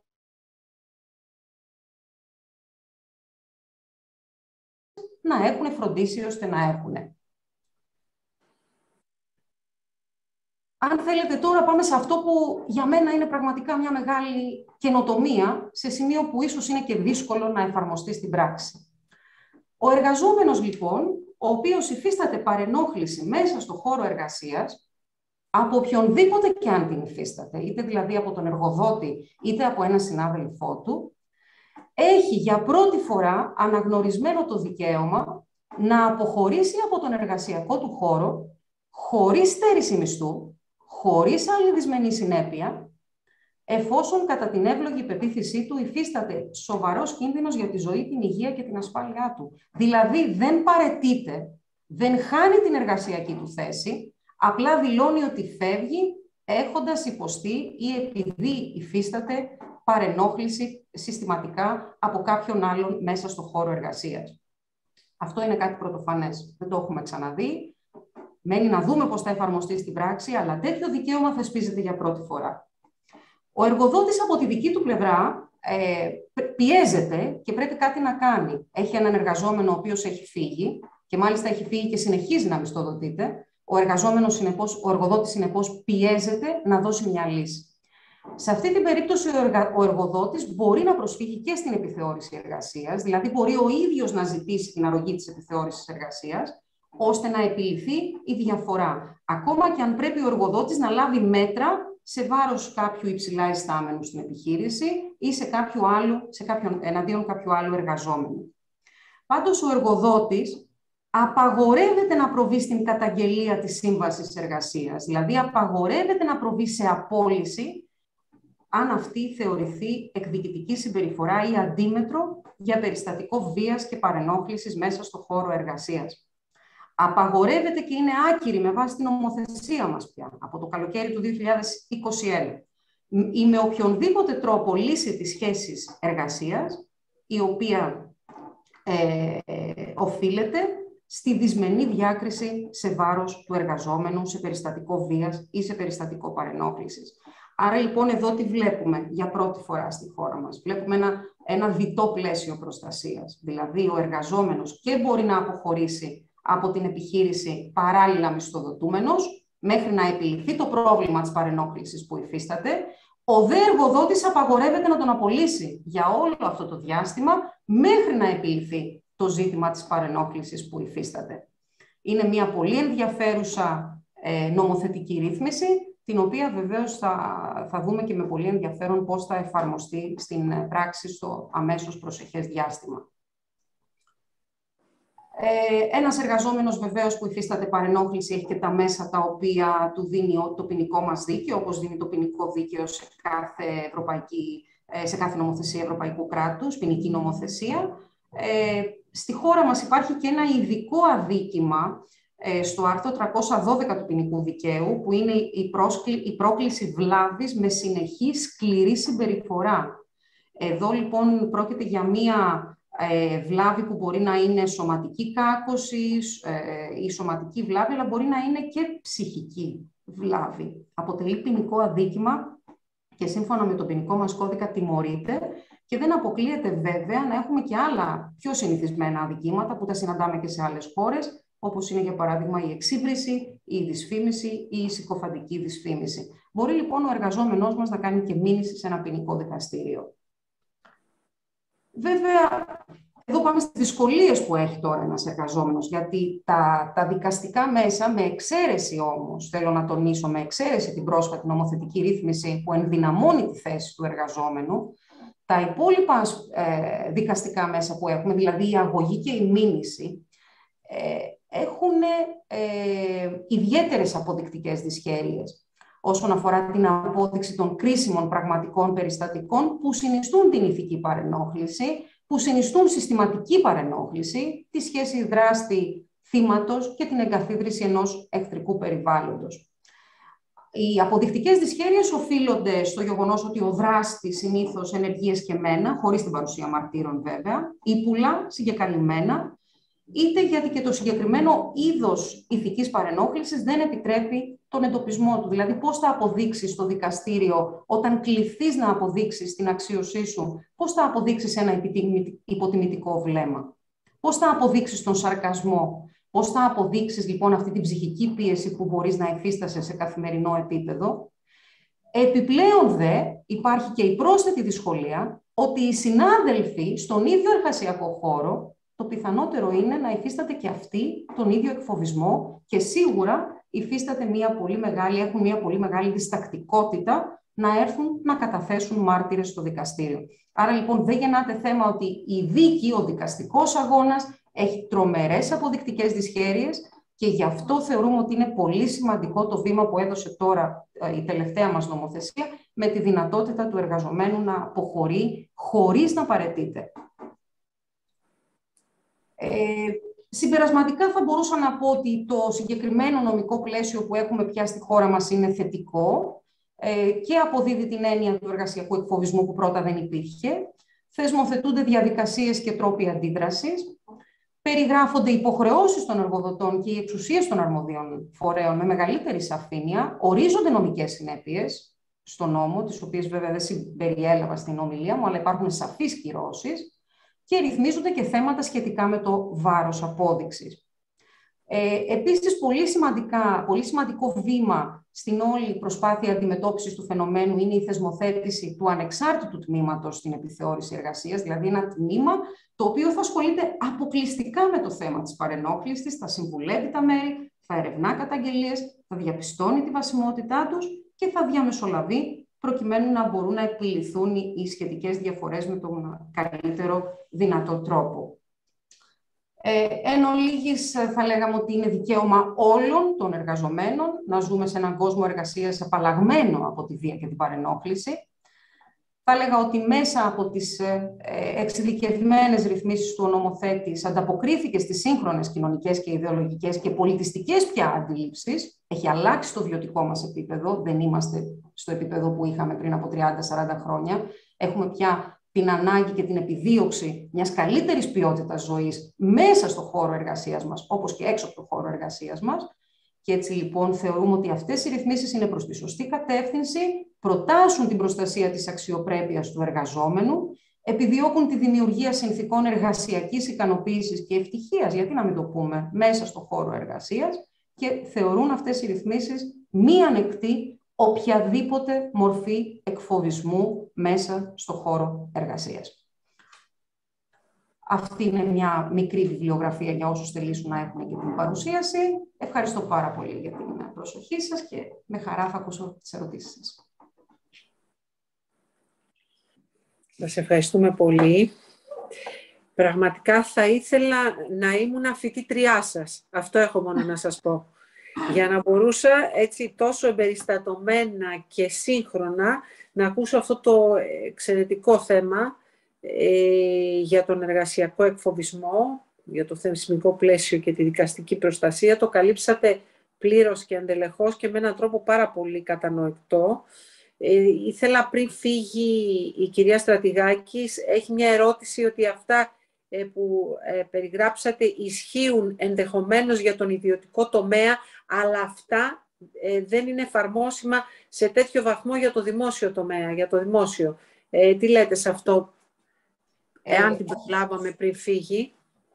να έχουν φροντίσει ώστε να έχουν. Αν θέλετε τώρα πάμε σε αυτό που για μένα είναι πραγματικά μια μεγάλη καινοτομία, σε σημείο που ίσως είναι και δύσκολο να εφαρμοστεί στην πράξη. Ο εργαζόμενος λοιπόν, ο οποίος υφίσταται παρενόχληση μέσα στο χώρο εργασίας, από οποιονδήποτε και αν την υφίσταται, είτε δηλαδή από τον εργοδότη, είτε από ένα συνάδελφό του, έχει για πρώτη φορά αναγνωρισμένο το δικαίωμα να αποχωρήσει από τον εργασιακό του χώρο, χωρίς στέρηση μισθού, χωρίς άλλη δυσμενή συνέπεια, εφόσον κατά την εύλογη πεποίθησή του υφίσταται σοβαρός κίνδυνος για τη ζωή, την υγεία και την ασφάλειά του. Δηλαδή δεν παραιτείται, δεν χάνει την εργασιακή του θέση, απλά δηλώνει ότι φεύγει έχοντας υποστεί ή επειδή υφίσταται παρενόχληση συστηματικά από κάποιον άλλον μέσα στο χώρο εργασίας. Αυτό είναι κάτι πρωτοφανές. Δεν το έχουμε ξαναδεί. Μένει να δούμε πώς θα εφαρμοστεί στην πράξη, αλλά τέτοιο δικαίωμα θεσπίζεται για πρώτη φορά. Ο εργοδότης από τη δική του πλευρά πιέζεται και πρέπει κάτι να κάνει. Έχει έναν εργαζόμενο ο οποίος έχει φύγει και μάλιστα έχει φύγει και συνεχίζει να μισθοδοτείται. Ο εργοδότης συνεπώς πιέζεται να δώσει μια λύση. Σε αυτή την περίπτωση ο εργοδότης μπορεί να προσφύγει και στην επιθεώρηση εργασίας, δηλαδή μπορεί ο ίδιος να ζητήσει την αρρωγή της επιθεώρησης εργασίας, ώστε να επιληθεί η διαφορά. Ακόμα και αν πρέπει ο εργοδότης να λάβει μέτρα σε βάρος κάποιου υψηλά ιστάμενου στην επιχείρηση ή εναντίον κάποιου άλλου εργαζόμενου. Πάντως ο εργοδότης απαγορεύεται να προβεί στην καταγγελία της σύμβασης εργασίας, δηλαδή απαγορεύεται να προβεί σε απόλυση αν αυτή θεωρηθεί εκδικητική συμπεριφορά ή αντίμετρο για περιστατικό βίας και παρενόχλησης μέσα στο χώρο εργασίας. Απαγορεύεται και είναι άκυρη με βάση την νομοθεσία μας πια, από το καλοκαίρι του 2021, ή με οποιονδήποτε τρόπο λύση της σχέσης εργασίας, η οποία οφείλεται στη δυσμενή διάκριση σε βάρος του εργαζόμενου, σε περιστατικό βίας ή σε περιστατικό παρενόχλησης. Άρα λοιπόν εδώ τι βλέπουμε για πρώτη φορά στη χώρα μας. Βλέπουμε ένα διτό πλαίσιο προστασίας. Δηλαδή ο εργαζόμενος και μπορεί να αποχωρήσει από την επιχείρηση παράλληλα μισθοδοτούμενος, μέχρι να επιληθεί το πρόβλημα της παρενόχλησης που υφίσταται. Ο δε εργοδότης απαγορεύεται να τον απολύσει για όλο αυτό το διάστημα, μέχρι να επιληθεί το ζήτημα της παρενόχλησης που υφίσταται. Είναι μια πολύ ενδιαφέρουσα νομοθετική ρύθμιση, την οποία βεβαίως θα δούμε και με πολύ ενδιαφέρον πώς θα εφαρμοστεί στην πράξη στο αμέσως προσεχές διάστημα. Ένας εργαζόμενος βεβαίως που υφίσταται παρενόχληση έχει και τα μέσα τα οποία του δίνει το ποινικό μας δίκαιο, όπως δίνει το ποινικό δίκαιο σε κάθε νομοθεσία ευρωπαϊκού κράτους, ποινική νομοθεσία. Στη χώρα μας υπάρχει και ένα ειδικό αδίκημα στο άρθρο 312 του ποινικού δικαίου, που είναι η πρόκληση βλάβης με συνεχή σκληρή συμπεριφορά. Εδώ λοιπόν πρόκειται για μία βλάβη που μπορεί να είναι σωματική κάκωση ή σωματική βλάβη, αλλά μπορεί να είναι και ψυχική. βλάβη. Αποτελεί ποινικό αδίκημα και σύμφωνα με τον ποινικό μας κώδικα τιμωρείται και δεν αποκλείεται βέβαια να έχουμε και άλλα πιο συνηθισμένα αδικήματα που τα συναντάμε και σε άλλες χώρες, όπως είναι για παράδειγμα η εξύπριση, η δυσφήμιση ή η συκοφαντική δυσφήμιση. Μπορεί λοιπόν ο εργαζόμενός μας να κάνει και μήνυση σε ένα ποινικό δικαστήριο. Βέβαια, εδώ πάμε στις δυσκολίες που έχει τώρα ένας εργαζόμενος, γιατί τα δικαστικά μέσα, με εξαίρεση όμως, θέλω να τονίσω, με εξαίρεση την πρόσφατη νομοθετική ρύθμιση που ενδυναμώνει τη θέση του εργαζόμενου, τα υπόλοιπα δικαστικά μέσα που έχουμε, δηλαδή η αγωγή και η μήνυση, έχουν ιδιαίτερες αποδεικτικές δυσχέρειες όσον αφορά την απόδειξη των κρίσιμων πραγματικών περιστατικών που συνιστούν την ηθική παρενόχληση, που συνιστούν συστηματική παρενόχληση, τη σχέση δράστη-θύματος και την εγκαθίδρυση ενός εχθρικού περιβάλλοντος. Οι αποδεικτικές δυσχέρειες οφείλονται στο γεγονός ότι ο δράστης συνήθως ενεργεί εσκεμμένα, χωρίς την παρουσία μαρτύρων βέβαια, ύπουλα, συγκεκαλυμμένα, είτε γιατί και το συγκεκριμένο είδος ηθικής παρενόχλησης δεν επιτρέπει τον εντοπισμό του. Δηλαδή, πώς θα αποδείξεις στο δικαστήριο, όταν κληθείς να αποδείξεις την αξίωσή σου, πώς θα αποδείξεις ένα υποτιμητικό βλέμμα, πώς θα αποδείξεις τον σαρκασμό, πώς θα αποδείξεις λοιπόν αυτή την ψυχική πίεση που μπορείς να υφίστασαι σε καθημερινό επίπεδο. Επιπλέον δε υπάρχει και η πρόσθετη δυσκολία ότι οι συνάδελφοι στον ίδιο εργασιακό χώρο, το πιθανότερο είναι να υφίσταται και αυτοί τον ίδιο εκφοβισμό και σίγουρα έχουν μια πολύ μεγάλη διστακτικότητα να έρθουν να καταθέσουν μάρτυρες στο δικαστήριο. Άρα λοιπόν δεν γεννάται θέμα ότι η δίκη, ο δικαστικός αγώνας, έχει τρομερές αποδεικτικές δυσχέρειες και γι' αυτό θεωρούμε ότι είναι πολύ σημαντικό το βήμα που έδωσε τώρα η τελευταία μας νομοθεσία με τη δυνατότητα του εργαζομένου να αποχωρεί χωρίς να παραιτείται. Συμπερασματικά θα μπορούσα να πω ότι το συγκεκριμένο νομικό πλαίσιο που έχουμε πια στη χώρα μας είναι θετικό και αποδίδει την έννοια του εργασιακού εκφοβισμού που πρώτα δεν υπήρχε. Θεσμοθετούνται διαδικασίες και τρόποι αντίδρασης. Περιγράφονται υποχρεώσεις των εργοδοτών και οι εξουσίες των αρμοδίων φορέων με μεγαλύτερη σαφήνεια. Ορίζονται νομικές συνέπειες στο νόμο, τις οποίες βέβαια δεν συμπεριέλαβα στην ομιλία μου, αλλά υπάρχουν σαφείς κυρώσεις. Και ρυθμίζονται και θέματα σχετικά με το βάρος απόδειξης. Επίσης, πολύ σημαντικό βήμα στην όλη προσπάθεια αντιμετώπισης του φαινομένου είναι η θεσμοθέτηση του ανεξάρτητου τμήματος στην επιθεώρηση εργασίας, δηλαδή ένα τμήμα το οποίο θα ασχολείται αποκλειστικά με το θέμα της παρενόχλησης, θα συμβουλεύει τα μέρη, θα ερευνά καταγγελίες, θα διαπιστώνει τη βασιμότητά τους και θα διαμεσολαβεί προκειμένου να μπορούν να επιληθούν οι σχετικές διαφορές με τον καλύτερο δυνατό τρόπο. Εν ολίγης, θα λέγαμε ότι είναι δικαίωμα όλων των εργαζομένων να ζούμε σε έναν κόσμο εργασίας απαλλαγμένο από τη βία και την παρενόχληση. Θα έλεγα ότι μέσα από τις εξειδικευμένες ρυθμίσεις του νομοθέτης ανταποκρίθηκε στις σύγχρονες κοινωνικές και ιδεολογικές και πολιτιστικές πια αντίληψεις. Έχει αλλάξει το βιωτικό μας επίπεδο, δεν είμαστε στο επίπεδο που είχαμε πριν από 30-40 χρόνια. Έχουμε πια την ανάγκη και την επιδίωξη μιας καλύτερης ποιότητας ζωής μέσα στο χώρο εργασίας μας, όπως και έξω από το χώρο εργασίας μας. Και έτσι λοιπόν θεωρούμε ότι αυτές οι ρυθμίσεις είναι προς τη σωστή κατεύθυνση, προτάσουν την προστασία της αξιοπρέπειας του εργαζόμενου, επιδιώκουν τη δημιουργία συνθηκών εργασιακής ικανοποίησης και ευτυχίας, γιατί να μην το πούμε, μέσα στο χώρο εργασίας και θεωρούν αυτές οι ρυθμίσεις μη ανεκτή οποιαδήποτε μορφή εκφοβισμού μέσα στο χώρο εργασίας. Αυτή είναι μια μικρή βιβλιογραφία για όσους θελήσουν να έχουν και την παρουσίαση. Ευχαριστώ πάρα πολύ για την προσοχή σας και με χαρά θα ακούσω τις ερωτήσεις σας. Σας ευχαριστούμε πολύ. Πραγματικά θα ήθελα να ήμουν φοιτήτριά σας. Αυτό έχω μόνο να σας πω. Για να μπορούσα έτσι τόσο εμπεριστατωμένα και σύγχρονα να ακούσω αυτό το εξαιρετικό θέμα για τον εργασιακό εκφοβισμό, για το θεσμικό πλαίσιο και τη δικαστική προστασία. Το καλύψατε πλήρως και εντελεχώς και με έναν τρόπο πάρα πολύ κατανοητό. Ήθελα πριν φύγει η κυρία Στρατηγάκης, έχει μια ερώτηση ότι αυτά που περιγράψατε ισχύουν ενδεχομένως για τον ιδιωτικό τομέα, αλλά αυτά δεν είναι εφαρμόσιμα σε τέτοιο βαθμό για το δημόσιο τομέα, για το δημόσιο. Τι λέτε σε αυτό, εάν την προλάβαμε πριν φύγει?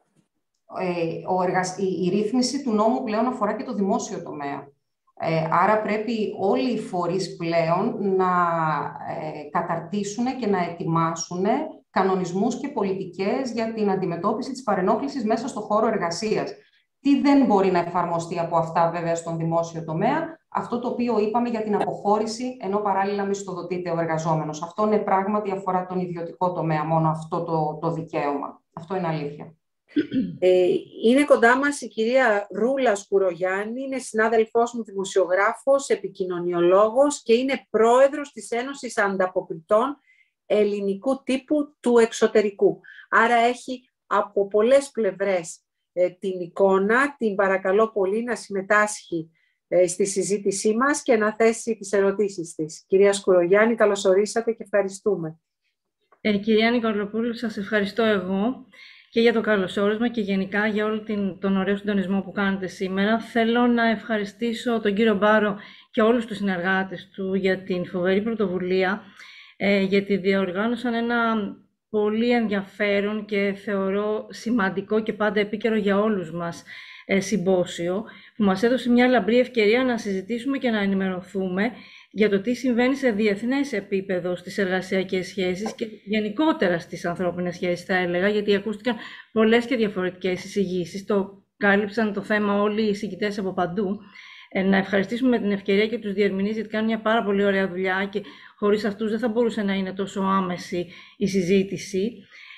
Η ρύθμιση του νόμου πλέον αφορά και το δημόσιο τομέα. Άρα πρέπει όλοι οι φορείς πλέον να καταρτήσουν και να ετοιμάσουν κανονισμούς και πολιτικές για την αντιμετώπιση της παρενόχλησης μέσα στο χώρο εργασίας. Τι δεν μπορεί να εφαρμοστεί από αυτά βέβαια στον δημόσιο τομέα? Αυτό το οποίο είπαμε για την αποχώρηση, ενώ παράλληλα μισθοδοτείται ο εργαζόμενος. Αυτό είναι πράγματι αφορά τον ιδιωτικό τομέα, μόνο αυτό το δικαίωμα. Αυτό είναι αλήθεια. Είναι κοντά μας η κυρία Ρούλα Σκουρογιάννη, είναι συνάδελφός μου, δημοσιογράφος, επικοινωνιολόγος και είναι πρόεδρος της Ένωσης Ανταποκριτών Ελληνικού Τύπου του Εξωτερικού. Άρα έχει από πολλές πλευρές την εικόνα. Την παρακαλώ πολύ να συμμετάσχει στη συζήτησή μας και να θέσει τις ερωτήσεις της. Κυρία Σκουρογιάννη, καλώς ορίσατε και ευχαριστούμε. Κυρία Νικολοπούλου, σας ευχαριστώ εγώ και για το καλωσόρισμα και γενικά για όλο τον ωραίο συντονισμό που κάνετε σήμερα. Θέλω να ευχαριστήσω τον κύριο Μπάρο και όλους τους συνεργάτες του για την φοβερή πρωτοβουλία, γιατί διοργάνωσαν ένα πολύ ενδιαφέρον και θεωρώ σημαντικό και πάντα επίκαιρο για όλους μας συμπόσιο, που μας έδωσε μια λαμπρή ευκαιρία να συζητήσουμε και να ενημερωθούμε για το τι συμβαίνει σε διεθνές επίπεδο στις εργασιακές σχέσεις και γενικότερα στις ανθρώπινες σχέσεις, θα έλεγα, γιατί ακούστηκαν πολλές και διαφορετικές εισηγήσεις. Το κάλυψαν το θέμα όλοι οι εισηγητές από παντού. Να ευχαριστήσουμε με την ευκαιρία και τους διερμηνείς, γιατί κάνουν μια πάρα πολύ ωραία δουλειά και χωρίς αυτούς δεν θα μπορούσε να είναι τόσο άμεση η συζήτηση.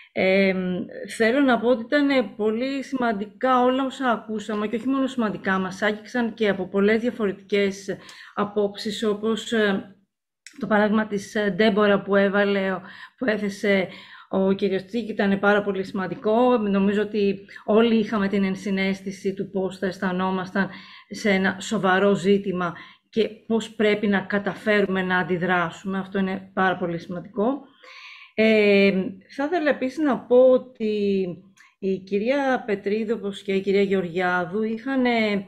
Θέλω να πω ότι ήταν πολύ σημαντικά όλα όσα ακούσαμε και όχι μόνο σημαντικά, μας άγγιξαν και από πολλές διαφορετικές απόψεις, όπως το παράδειγμα της Ντέμπορα που έθεσε ο κύριος Τσίκη, ήταν πάρα πολύ σημαντικό. Νομίζω ότι όλοι είχαμε την ενσυναίσθηση του πώς θα αισθανόμασταν σε ένα σοβαρό ζήτημα και πώς πρέπει να καταφέρουμε να αντιδράσουμε. Αυτό είναι πάρα πολύ σημαντικό. Θα ήθελα επίσης να πω ότι η κυρία Πετρίδου όπως και η κυρία Γεωργιάδου είχαν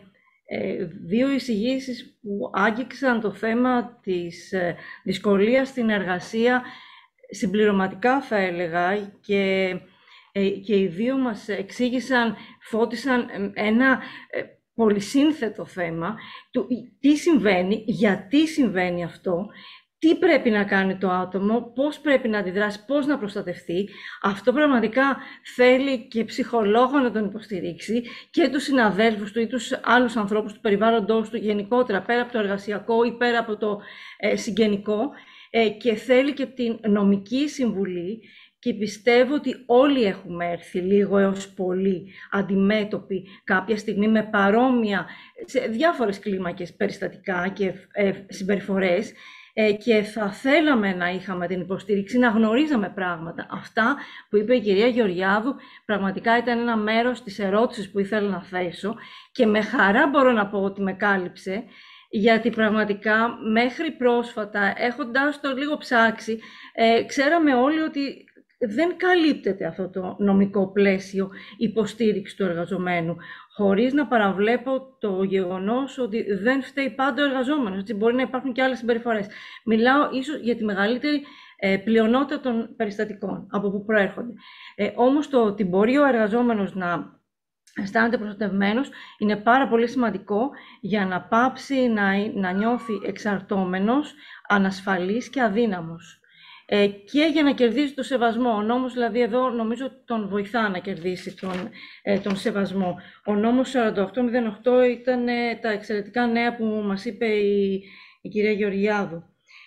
δύο εισηγήσεις που άγγιξαν το θέμα της δυσκολίας στην εργασία συμπληρωματικά, θα έλεγα, και οι δύο μας εξήγησαν, φώτισαν ένα πολυσύνθετο θέμα του τι συμβαίνει, γιατί συμβαίνει αυτό, τι πρέπει να κάνει το άτομο, πώς πρέπει να αντιδράσει, πώς να προστατευτεί. Αυτό πραγματικά θέλει και ψυχολόγο να τον υποστηρίξει και τους συναδέλφους του ή τους άλλους ανθρώπους του περιβάλλοντος του γενικότερα, πέρα από το εργασιακό ή πέρα από το συγγενικό, και θέλει και την νομική συμβουλή. Και πιστεύω ότι όλοι έχουμε έρθει λίγο έως πολύ αντιμέτωποι κάποια στιγμή με παρόμοια σε διάφορες κλίμακες περιστατικά και συμπεριφορές, και θα θέλαμε να είχαμε την υποστήριξη, να γνωρίζαμε πράγματα. Αυτά που είπε η κυρία Γεωργιάδου πραγματικά ήταν ένα μέρος της ερώτησης που ήθελα να θέσω και με χαρά μπορώ να πω ότι με κάλυψε, γιατί πραγματικά μέχρι πρόσφατα, έχοντας το λίγο ψάξει, ξέραμε όλοι ότι δεν καλύπτεται αυτό το νομικό πλαίσιο υποστήριξη του εργαζομένου, χωρίς να παραβλέπω το γεγονός ότι δεν φταίει πάντα ο εργαζόμενος, ότι μπορεί να υπάρχουν και άλλες συμπεριφορές. Μιλάω ίσως για τη μεγαλύτερη πλειονότητα των περιστατικών, από που προέρχονται. Όμως το ότι μπορεί ο εργαζόμενος να αισθάνεται προστατευμένος είναι πάρα πολύ σημαντικό για να πάψει να νιώθει εξαρτώμενος, ανασφαλής και αδύναμος. Και για να κερδίσει το σεβασμό. Ο νόμος, δηλαδή, εδώ νομίζω τον βοηθά να κερδίσει τον σεβασμό. Ο νόμος 4808 ήταν τα εξαιρετικά νέα που μας είπε η κυρία Γεωργιάδου.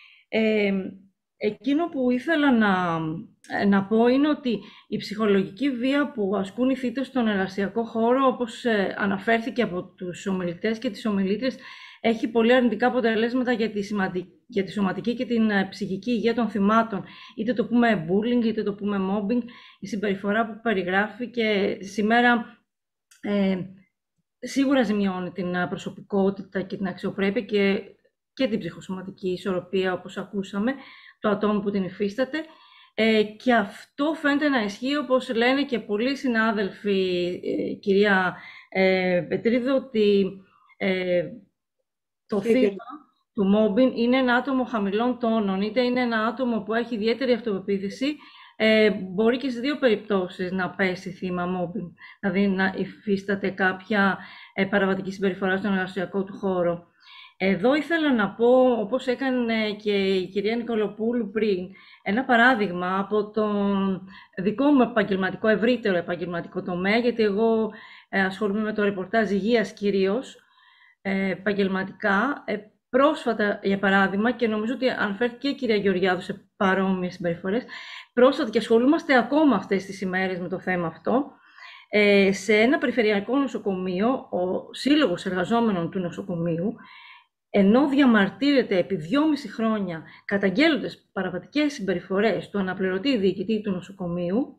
Εκείνο που ήθελα να πω είναι ότι η ψυχολογική βία που ασκούν οι θύτες στον εργασιακό χώρο, όπως αναφέρθηκε από τους ομιλητές και τις ομιλήτρες, έχει πολύ αρνητικά αποτελέσματα για τη σωματική και την ψυχική υγεία των θυμάτων. Είτε το πούμε bullying, είτε το πούμε mobbing, η συμπεριφορά που περιγράφει και σήμερα σίγουρα ζημιώνει την προσωπικότητα και την αξιοπρέπεια και την ψυχοσωματική ισορροπία, όπως ακούσαμε, το ατόμο που την υφίσταται. Και αυτό φαίνεται να ισχύει, όπως λένε και πολλοί συνάδελφοι, κυρία Πετρίδου, ότι το θύμα του mobbing είναι ένα άτομο χαμηλών τόνων, είτε είναι ένα άτομο που έχει ιδιαίτερη αυτοπεποίθηση, μπορεί και στις δύο περιπτώσεις να πέσει θύμα mobbing, δηλαδή να υφίσταται κάποια παραβατική συμπεριφορά στον εργασιακό του χώρο. Εδώ ήθελα να πω, όπως έκανε και η κυρία Νικολοπούλου πριν, ένα παράδειγμα από τον δικό μου επαγγελματικό, ευρύτερο επαγγελματικό τομέα, γιατί εγώ ασχολούμαι με το ρεπορτάζ υγείας κυρίως, επαγγελματικά. Πρόσφατα, για παράδειγμα, και νομίζω ότι αναφέρθηκε η κυρία Γεωργιάδου σε παρόμοιες συμπεριφορές, πρόσφατα και ασχολούμαστε ακόμα αυτές τις ημέρες με το θέμα αυτό, σε ένα περιφερειακό νοσοκομείο, ο Σύλλογος Εργαζόμενων του Νοσοκομείου, ενώ διαμαρτύρεται επί 2,5 χρόνια καταγγέλλοντας παραβατικές συμπεριφορές του αναπληρωτή διοικητή του νοσοκομείου,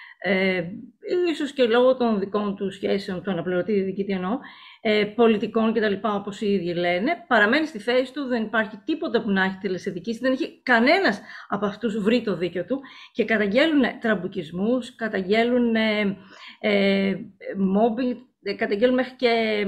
ίσως και λόγω των δικών του σχέσεων, του αναπληρωτή διοικητή εννοώ, πολιτικών κτλ., όπως οι ίδιοι λένε, παραμένει στη θέση του, δεν υπάρχει τίποτα που να έχει τελεσεδικήσει, δεν έχει κανένας από αυτούς βρει το δίκιο του και καταγγέλουν τραμπουκισμούς, καταγγέλουν mobbing, καταγγέλουν μέχρι και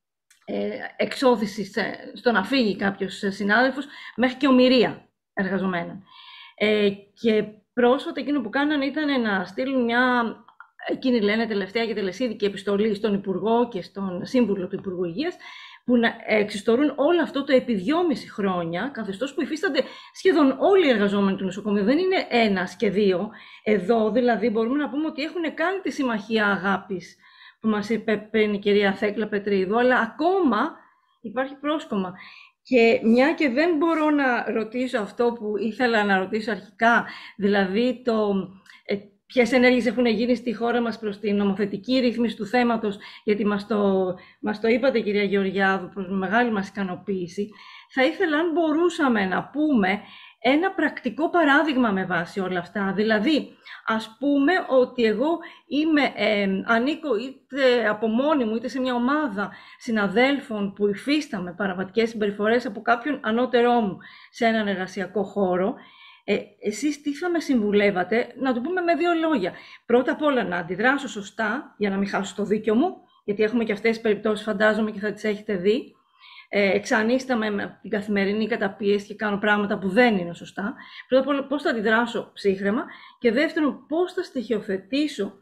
εξώθηση στο να φύγει κάποιος συνάδελφος, μέχρι και ομηρία εργαζομένων. Και πρόσφατα εκείνο που κάνανε ήταν να στείλουν μια, εκείνοι λένε τελευταία και τελεσίδικη επιστολή στον Υπουργό και στον Σύμβουλο του Υπουργού Υγείας, που να εξιστορούν όλο αυτό το επί 2,5 χρόνια, καθεστώς που υφίστανται σχεδόν όλοι οι εργαζόμενοι του νοσοκομείου. Δεν είναι ένας και δύο. Εδώ δηλαδή μπορούμε να πούμε ότι έχουν κάνει τη συμμαχία αγάπης που μας είπε πριν η κυρία Θέκλα Πετρίδου, αλλά ακόμα υπάρχει πρόσκομα. Και μια και δεν μπορώ να ρωτήσω αυτό που ήθελα να ρωτήσω αρχικά, δηλαδή ποιες ενέργειες έχουν γίνει στη χώρα μας προς την νομοθετική ρύθμιση του θέματος, γιατί μας το είπατε κυρία Γεωργιάδου, προς μεγάλη μας ικανοποίηση, θα ήθελα αν μπορούσαμε να πούμε ένα πρακτικό παράδειγμα με βάση όλα αυτά. Δηλαδή, ας πούμε ότι εγώ ανήκω είτε από μόνη μου, είτε σε μια ομάδα συναδέλφων που υφίσταμε παραβατικές συμπεριφορές από κάποιον ανώτερό μου σε έναν εργασιακό χώρο. Εσείς τι θα με συμβουλεύατε, να το πούμε με δύο λόγια. Πρώτα απ' όλα να αντιδράσω σωστά, για να μην χάσω το δίκιο μου, γιατί έχουμε και αυτές τις περιπτώσεις, φαντάζομαι, και θα τις έχετε δει. Εξανίσταμαι με την καθημερινή καταπίεση και κάνω πράγματα που δεν είναι σωστά. Πρώτα απ' όλα πώς θα αντιδράσω ψύχραιμα και δεύτερον πώς θα στοιχειοθετήσω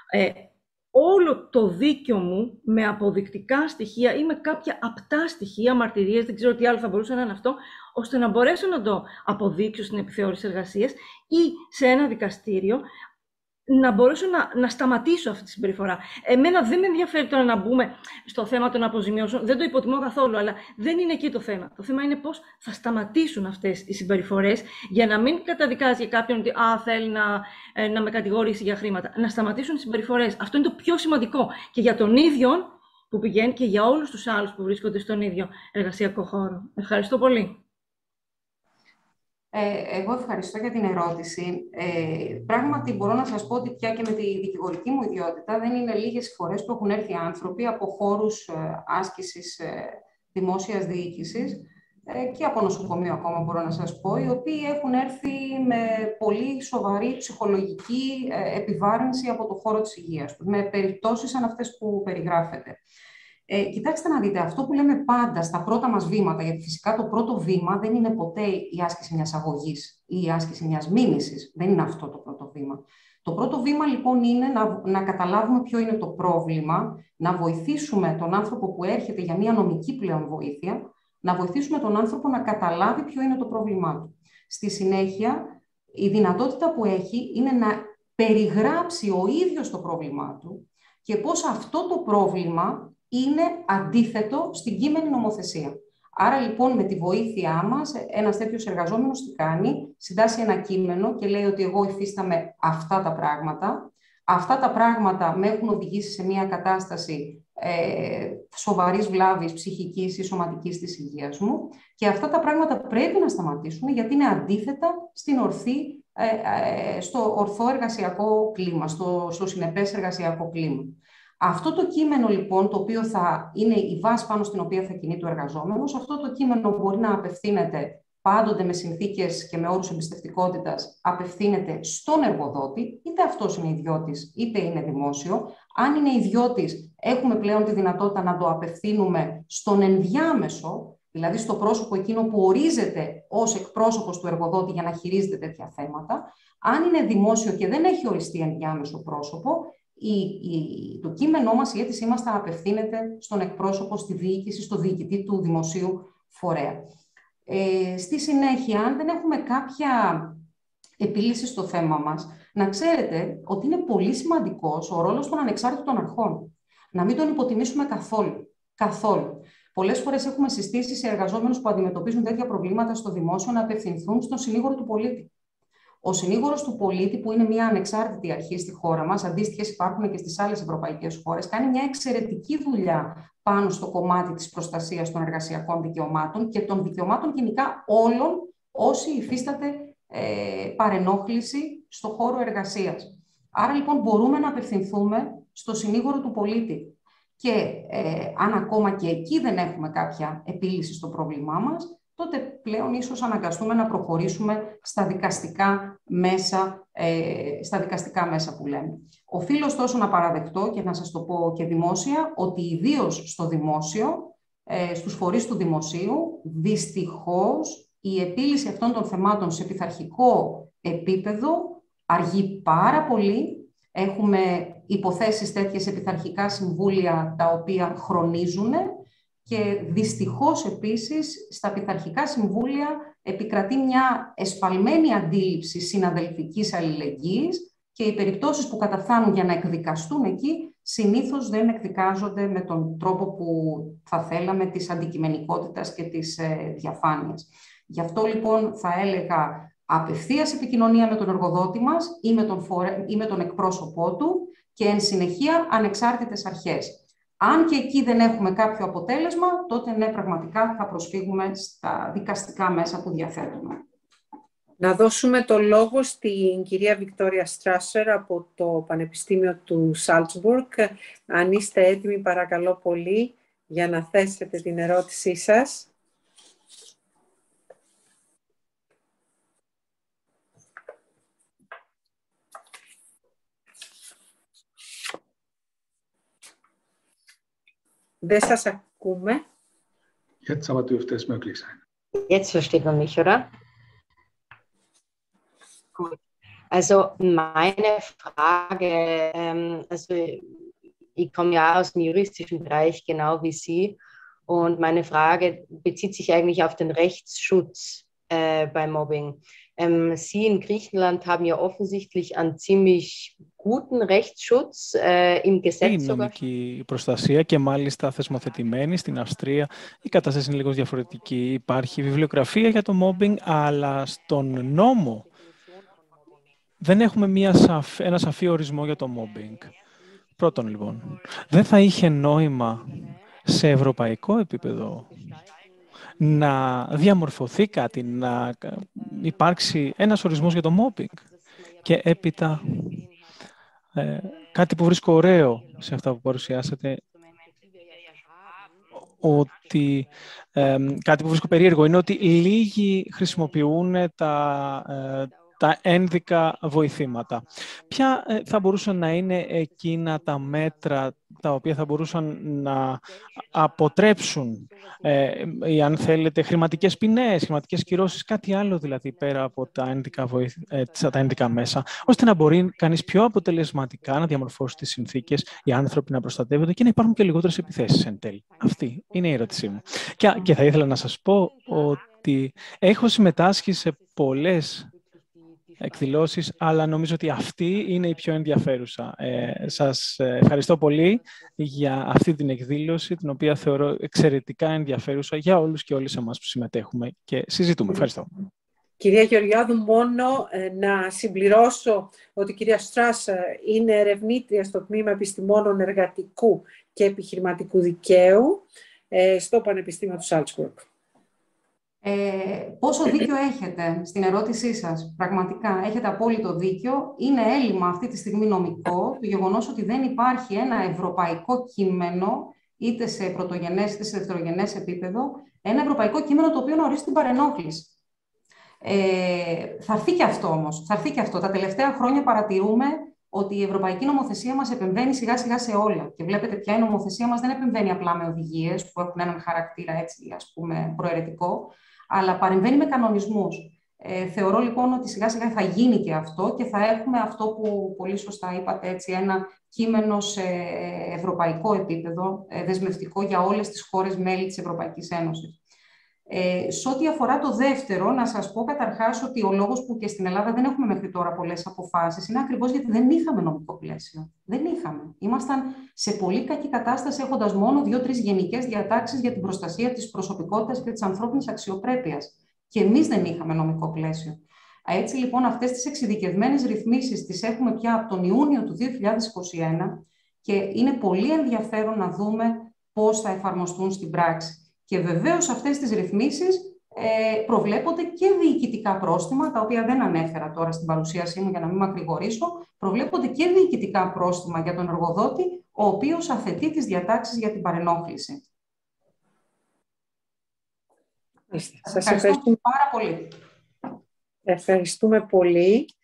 όλο το δίκιο μου με αποδεικτικά στοιχεία ή με κάποια απτά στοιχεία, μαρτυρίες, δεν ξέρω τι άλλο θα μπορούσε να είναι αυτό, ώστε να μπορέσω να το αποδείξω στην επιθεώρηση εργασίας ή σε ένα δικαστήριο, να μπορέσω να σταματήσω αυτή τη συμπεριφορά. Εμένα δεν με ενδιαφέρει τώρα να μπούμε στο θέμα των αποζημιώσεων, δεν το υποτιμώ καθόλου, αλλά δεν είναι εκεί το θέμα. Το θέμα είναι πώς θα σταματήσουν αυτές οι συμπεριφορές για να μην καταδικάζει κάποιον ότι θέλει να με κατηγορήσει για χρήματα. Να σταματήσουν οι συμπεριφορές. Αυτό είναι το πιο σημαντικό και για τον ίδιο που πηγαίνει και για όλους τους άλλους που βρίσκονται στον ίδιο εργασιακό χώρο. Ευχαριστώ πολύ. Εγώ ευχαριστώ για την ερώτηση. Πράγματι, μπορώ να σας πω ότι πια και με τη δικηγορική μου ιδιότητα δεν είναι λίγες οι φορές που έχουν έρθει άνθρωποι από χώρους άσκησης δημόσιας διοίκησης και από νοσοκομείο ακόμα μπορώ να σας πω, οι οποίοι έχουν έρθει με πολύ σοβαρή ψυχολογική επιβάρυνση από το χώρο της υγείας τους, με περιπτώσεις σαν αυτές που περιγράφετε. Κοιτάξτε να δείτε, αυτό που λέμε πάντα στα πρώτα μας βήματα, γιατί φυσικά το πρώτο βήμα δεν είναι ποτέ η άσκηση μιας αγωγής ή η άσκηση μιας μήνυσης. Δεν είναι αυτό το πρώτο βήμα. Το πρώτο βήμα λοιπόν είναι να καταλάβουμε ποιο είναι το πρόβλημα, να βοηθήσουμε τον άνθρωπο που έρχεται για μια νομική πλέον βοήθεια, να βοηθήσουμε τον άνθρωπο να καταλάβει ποιο είναι το πρόβλημά του. Στη συνέχεια, η δυνατότητα που έχει είναι να περιγράψει ο ίδιος το πρόβλημά του και πώς αυτό το πρόβλημα είναι αντίθετο στην κείμενη νομοθεσία. Άρα, λοιπόν, με τη βοήθειά μας, ένας τέτοιος εργαζόμενος τι κάνει, συντάσσει ένα κείμενο και λέει ότι εγώ υφίσταμαι αυτά τα πράγματα. Αυτά τα πράγματα με έχουν οδηγήσει σε μια κατάσταση σοβαρής βλάβης ψυχικής ή σωματικής της υγείας μου και αυτά τα πράγματα πρέπει να σταματήσουν γιατί είναι αντίθετα στο ορθό εργασιακό κλίμα, στο συνεπές εργασιακό κλίμα. Αυτό το κείμενο, λοιπόν, το οποίο θα είναι η βάση πάνω στην οποία θα κινείται ο εργαζόμενος, αυτό το κείμενο μπορεί να απευθύνεται πάντοτε με συνθήκες και με όρους εμπιστευτικότητας, απευθύνεται στον εργοδότη, είτε αυτός είναι ιδιώτης, είτε είναι δημόσιο. Αν είναι ιδιώτης, έχουμε πλέον τη δυνατότητα να το απευθύνουμε στον ενδιάμεσο, δηλαδή στο πρόσωπο εκείνο που ορίζεται ως εκπρόσωπος του εργοδότη για να χειρίζεται τέτοια θέματα. Αν είναι δημόσιο και δεν έχει οριστεί ενδιάμεσο πρόσωπο, το κείμενό μας, η αίτησή μας θα απευθύνεται στον εκπρόσωπο, στη διοίκηση, στο διοικητή του δημοσίου φορέα. Στη συνέχεια, αν δεν έχουμε κάποια επίλυση στο θέμα μας, να ξέρετε ότι είναι πολύ σημαντικός ο ρόλος των ανεξάρτητων αρχών. Να μην τον υποτιμήσουμε καθόλου. Πολλές φορές έχουμε συστήσει σε εργαζόμενους που αντιμετωπίζουν τέτοια προβλήματα στο δημόσιο να απευθυνθούν στον συνήγορο του πολίτη. Ο συνήγορος του πολίτη, που είναι μια ανεξάρτητη αρχή στη χώρα μας, αντίστοιχες υπάρχουν και στις άλλες ευρωπαϊκές χώρες, κάνει μια εξαιρετική δουλειά πάνω στο κομμάτι της προστασίας των εργασιακών δικαιωμάτων και των δικαιωμάτων γενικά όλων όσοι υφίσταται παρενόχληση στο χώρο εργασίας. Άρα λοιπόν μπορούμε να απευθυνθούμε στο συνήγορο του πολίτη και αν ακόμα και εκεί δεν έχουμε κάποια επίλυση στο πρόβλημά μας, τότε πλέον ίσως αναγκαστούμε να προχωρήσουμε στα δικαστικά μέσα που λέμε. Οφείλω ωστόσο να παραδεχτώ και να σας το πω και δημόσια, ότι ιδίως στο δημόσιο, στους φορείς του δημοσίου, δυστυχώς η επίλυση αυτών των θεμάτων σε πειθαρχικό επίπεδο αργεί πάρα πολύ. Έχουμε υποθέσεις τέτοιες σε πειθαρχικά συμβούλια τα οποία χρονίζουν και δυστυχώς επίσης στα πειθαρχικά συμβούλια επικρατεί μια εσφαλμένη αντίληψη συναδελφικής αλληλεγγύης και οι περιπτώσεις που καταφθάνουν για να εκδικαστούν εκεί συνήθως δεν εκδικάζονται με τον τρόπο που θα θέλαμε, της αντικειμενικότητας και της διαφάνειας. Γι' αυτό λοιπόν θα έλεγα απευθείας επικοινωνία με τον εργοδότη μας ή με τον εκπρόσωπό του και εν συνεχεία ανεξάρτητες αρχές. Αν και εκεί δεν έχουμε κάποιο αποτέλεσμα, τότε ναι, πραγματικά θα προσφύγουμε στα δικαστικά μέσα που διαθέτουμε. Να δώσουμε το λόγο στην κυρία Βικτόρια Στράσερ από το Πανεπιστήμιο του Σάλτσμπουργκ. Αν είστε έτοιμοι, παρακαλώ πολύ, για να θέσετε την ερώτησή σας. Δεν σας ακούμε. Jetzt aber dürfte es möglich sein. Jetzt versteht man mich, oder? Gut. Also meine Frage, also ich komme ja aus dem juristischen Bereich, genau wie Sie. Und meine Frage bezieht sich eigentlich auf den Rechtsschutz bei Mobbing. Sie in Griechenland haben ja offensichtlich einen ziemlich guten Rechtsschutz im Gesetz. Η νομική προστασία και μάλιστα θεσμοθετημένη στην Αυστρία. Η κατάσταση είναι λίγο διαφορετική. Υπάρχει βιβλιογραφία για το mobbing, αλλά στον νόμο δεν έχουμε ένα σαφή ορισμό για το mobbing. Πρώτον, λοιπόν, δεν θα είχε νόημα σε ευρωπαϊκό επίπεδο να διαμορφωθεί κάτι, να υπάρξει ένας ορισμός για το mobbing. Και έπειτα, κάτι που βρίσκω ωραίο σε αυτά που παρουσιάσατε, ότι κάτι που βρίσκω περίεργο είναι ότι λίγοι χρησιμοποιούν τα ένδικα βοηθήματα. Ποια θα μπορούσαν να είναι εκείνα τα μέτρα τα οποία θα μπορούσαν να αποτρέψουν ή αν θέλετε χρηματικές ποινές, χρηματικές κυρώσεις, κάτι άλλο δηλαδή πέρα από τα ένδικα μέσα, ώστε να μπορεί κανείς πιο αποτελεσματικά να διαμορφώσει τις συνθήκες, οι άνθρωποι να προστατεύονται και να υπάρχουν και λιγότερες επιθέσεις εν τέλει. Αυτή είναι η ερώτησή μου. Και θα ήθελα να σας πω ότι έχω συμμετάσχει σε πολλές εκδηλώσεις, αλλά νομίζω ότι αυτή είναι η πιο ενδιαφέρουσα. Σας ευχαριστώ πολύ για αυτή την εκδήλωση, την οποία θεωρώ εξαιρετικά ενδιαφέρουσα για όλους και όλες εμάς που συμμετέχουμε και συζητούμε. Ευχαριστώ. Κυρία Γεωργιάδου, μόνο να συμπληρώσω ότι η κυρία Στράσερ είναι ερευνήτρια στο Τμήμα Επιστημόνων Εργατικού και Επιχειρηματικού Δικαίου στο Πανεπιστήμιο του Σάλτσμπουργκ. Πόσο δίκιο έχετε στην ερώτησή σας. Πραγματικά έχετε απόλυτο δίκιο. Είναι έλλειμμα αυτή τη στιγμή νομικό το γεγονός ότι δεν υπάρχει ένα ευρωπαϊκό κείμενο, είτε σε πρωτογενές είτε σε δευτερογενές επίπεδο, ένα ευρωπαϊκό κείμενο το οποίο να ορίζει την παρενόχληση. Θα έρθει και αυτό όμως. Θα έρθει και αυτό. Τα τελευταία χρόνια παρατηρούμε ότι η ευρωπαϊκή νομοθεσία μας επεμβαίνει σιγά-σιγά σε όλα. Και βλέπετε πια η νομοθεσία μας δεν επεμβαίνει απλά με οδηγίες που έχουν έναν χαρακτήρα έτσι, ας πούμε, προαιρετικό, αλλά παρεμβαίνει με κανονισμούς. Θεωρώ λοιπόν ότι σιγά-σιγά θα γίνει και αυτό και θα έχουμε αυτό που πολύ σωστά είπατε, έτσι, ένα κείμενο σε ευρωπαϊκό επίπεδο, δεσμευτικό για όλες τις χώρες μέλη της Ευρωπαϊκής Ένωσης. Σε ό,τι αφορά το δεύτερο, να σας πω καταρχάς ότι ο λόγος που και στην Ελλάδα δεν έχουμε μέχρι τώρα πολλές αποφάσεις είναι ακριβώς γιατί δεν είχαμε νομικό πλαίσιο. Δεν είχαμε. Ήμασταν σε πολύ κακή κατάσταση έχοντας μόνο 2-3 γενικές διατάξεις για την προστασία της προσωπικότητας και της ανθρώπινης αξιοπρέπειας. Και εμείς δεν είχαμε νομικό πλαίσιο. Έτσι λοιπόν αυτές τις εξειδικευμένες ρυθμίσεις τις έχουμε πια από τον Ιούνιο του 2021 και είναι πολύ ενδιαφέρον να δούμε πώς θα εφαρμοστούν στην πράξη. Και βεβαίως αυτές τις ρυθμίσεις προβλέπονται και διοικητικά πρόστιμα, τα οποία δεν ανέφερα τώρα στην παρουσίασή μου για να μην μακρηγορήσω, προβλέπονται και διοικητικά πρόστιμα για τον εργοδότη, ο οποίος αθετεί τις διατάξεις για την παρενόχληση. Σας ευχαριστούμε πάρα πολύ. Ευχαριστούμε πολύ.